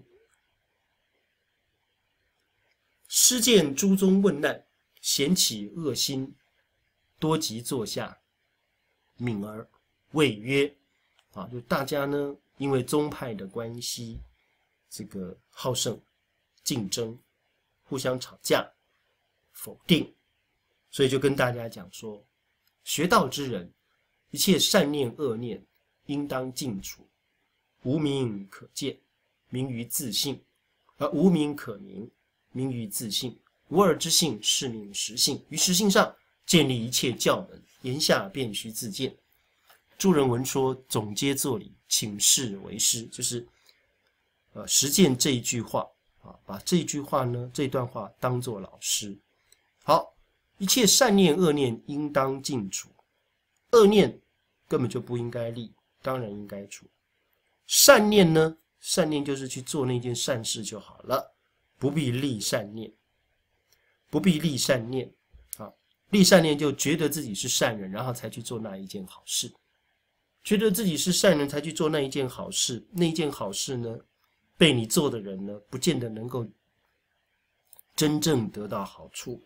师见诸宗问难，咸起恶心，多即坐下，敏而谓曰。啊，就大家呢，因为宗派的关系，这个好胜、竞争、互相吵架、否定，所以就跟大家讲说，学道之人，一切善念恶念，应当尽除。无名可见，名于自性；而无名可名，名于自性。无二之性，是名实性。于实性上建立一切教门，言下便须自见。助人文说总皆作礼，请示为师，就是呃实践这一句话啊，把这一句话呢，这段话当作老师。好，一切善念恶念应当尽除，恶念根本就不应该立，当然应该除。善念呢，善念就是去做那件善事就好了，不必立善念，不必立善念啊，立善念就觉得自己是善人，然后才去做那一件好事。觉得自己是善人才去做那一件好事，那一件好事呢，被你做的人呢，不见得能够真正得到好处。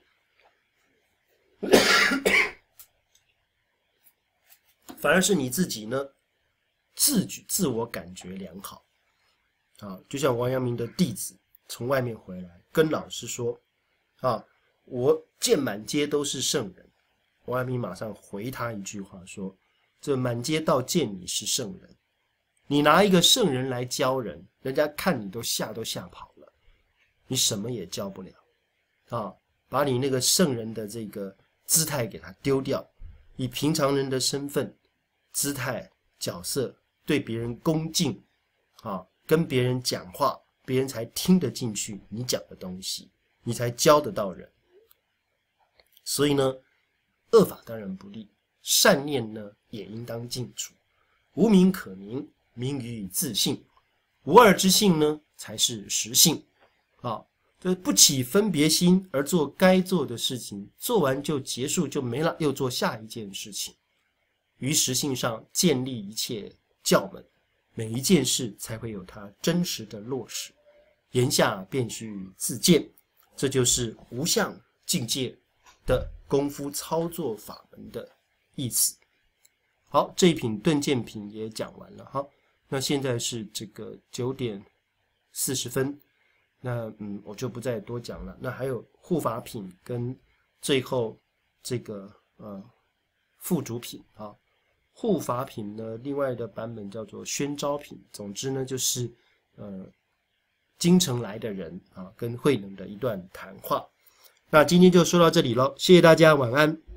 反而是你自己呢，自觉自我感觉良好啊。就像王阳明的弟子从外面回来，跟老师说啊，我见满街都是圣人。王阳明马上回他一句话说，这满街道见你是圣人，你拿一个圣人来教人，人家看你都吓都吓跑了，你什么也教不了啊！把你那个圣人的这个姿态给他丢掉，以平常人的身份、姿态、角色对别人恭敬啊，跟别人讲话，别人才听得进去你讲的东西，你才教得到人。所以呢，恶法当然不立。善念呢，也应当尽除。无名可名，名于自性。无二之性呢，才是实性。啊，这不起分别心而做该做的事情，做完就结束就没了，又做下一件事情。于实性上建立一切教门，每一件事才会有它真实的落实。言下便须自见，这就是无相境界的功夫操作法门的意思。好，这一品顿渐品也讲完了哈。那现在是这个九点四十分，那嗯我就不再多讲了。那还有护法品跟最后这个呃附主品啊。护法品呢，另外的版本叫做宣昭品。总之呢，就是呃京城来的人啊跟慧能的一段谈话。那今天就说到这里咯，谢谢大家，晚安。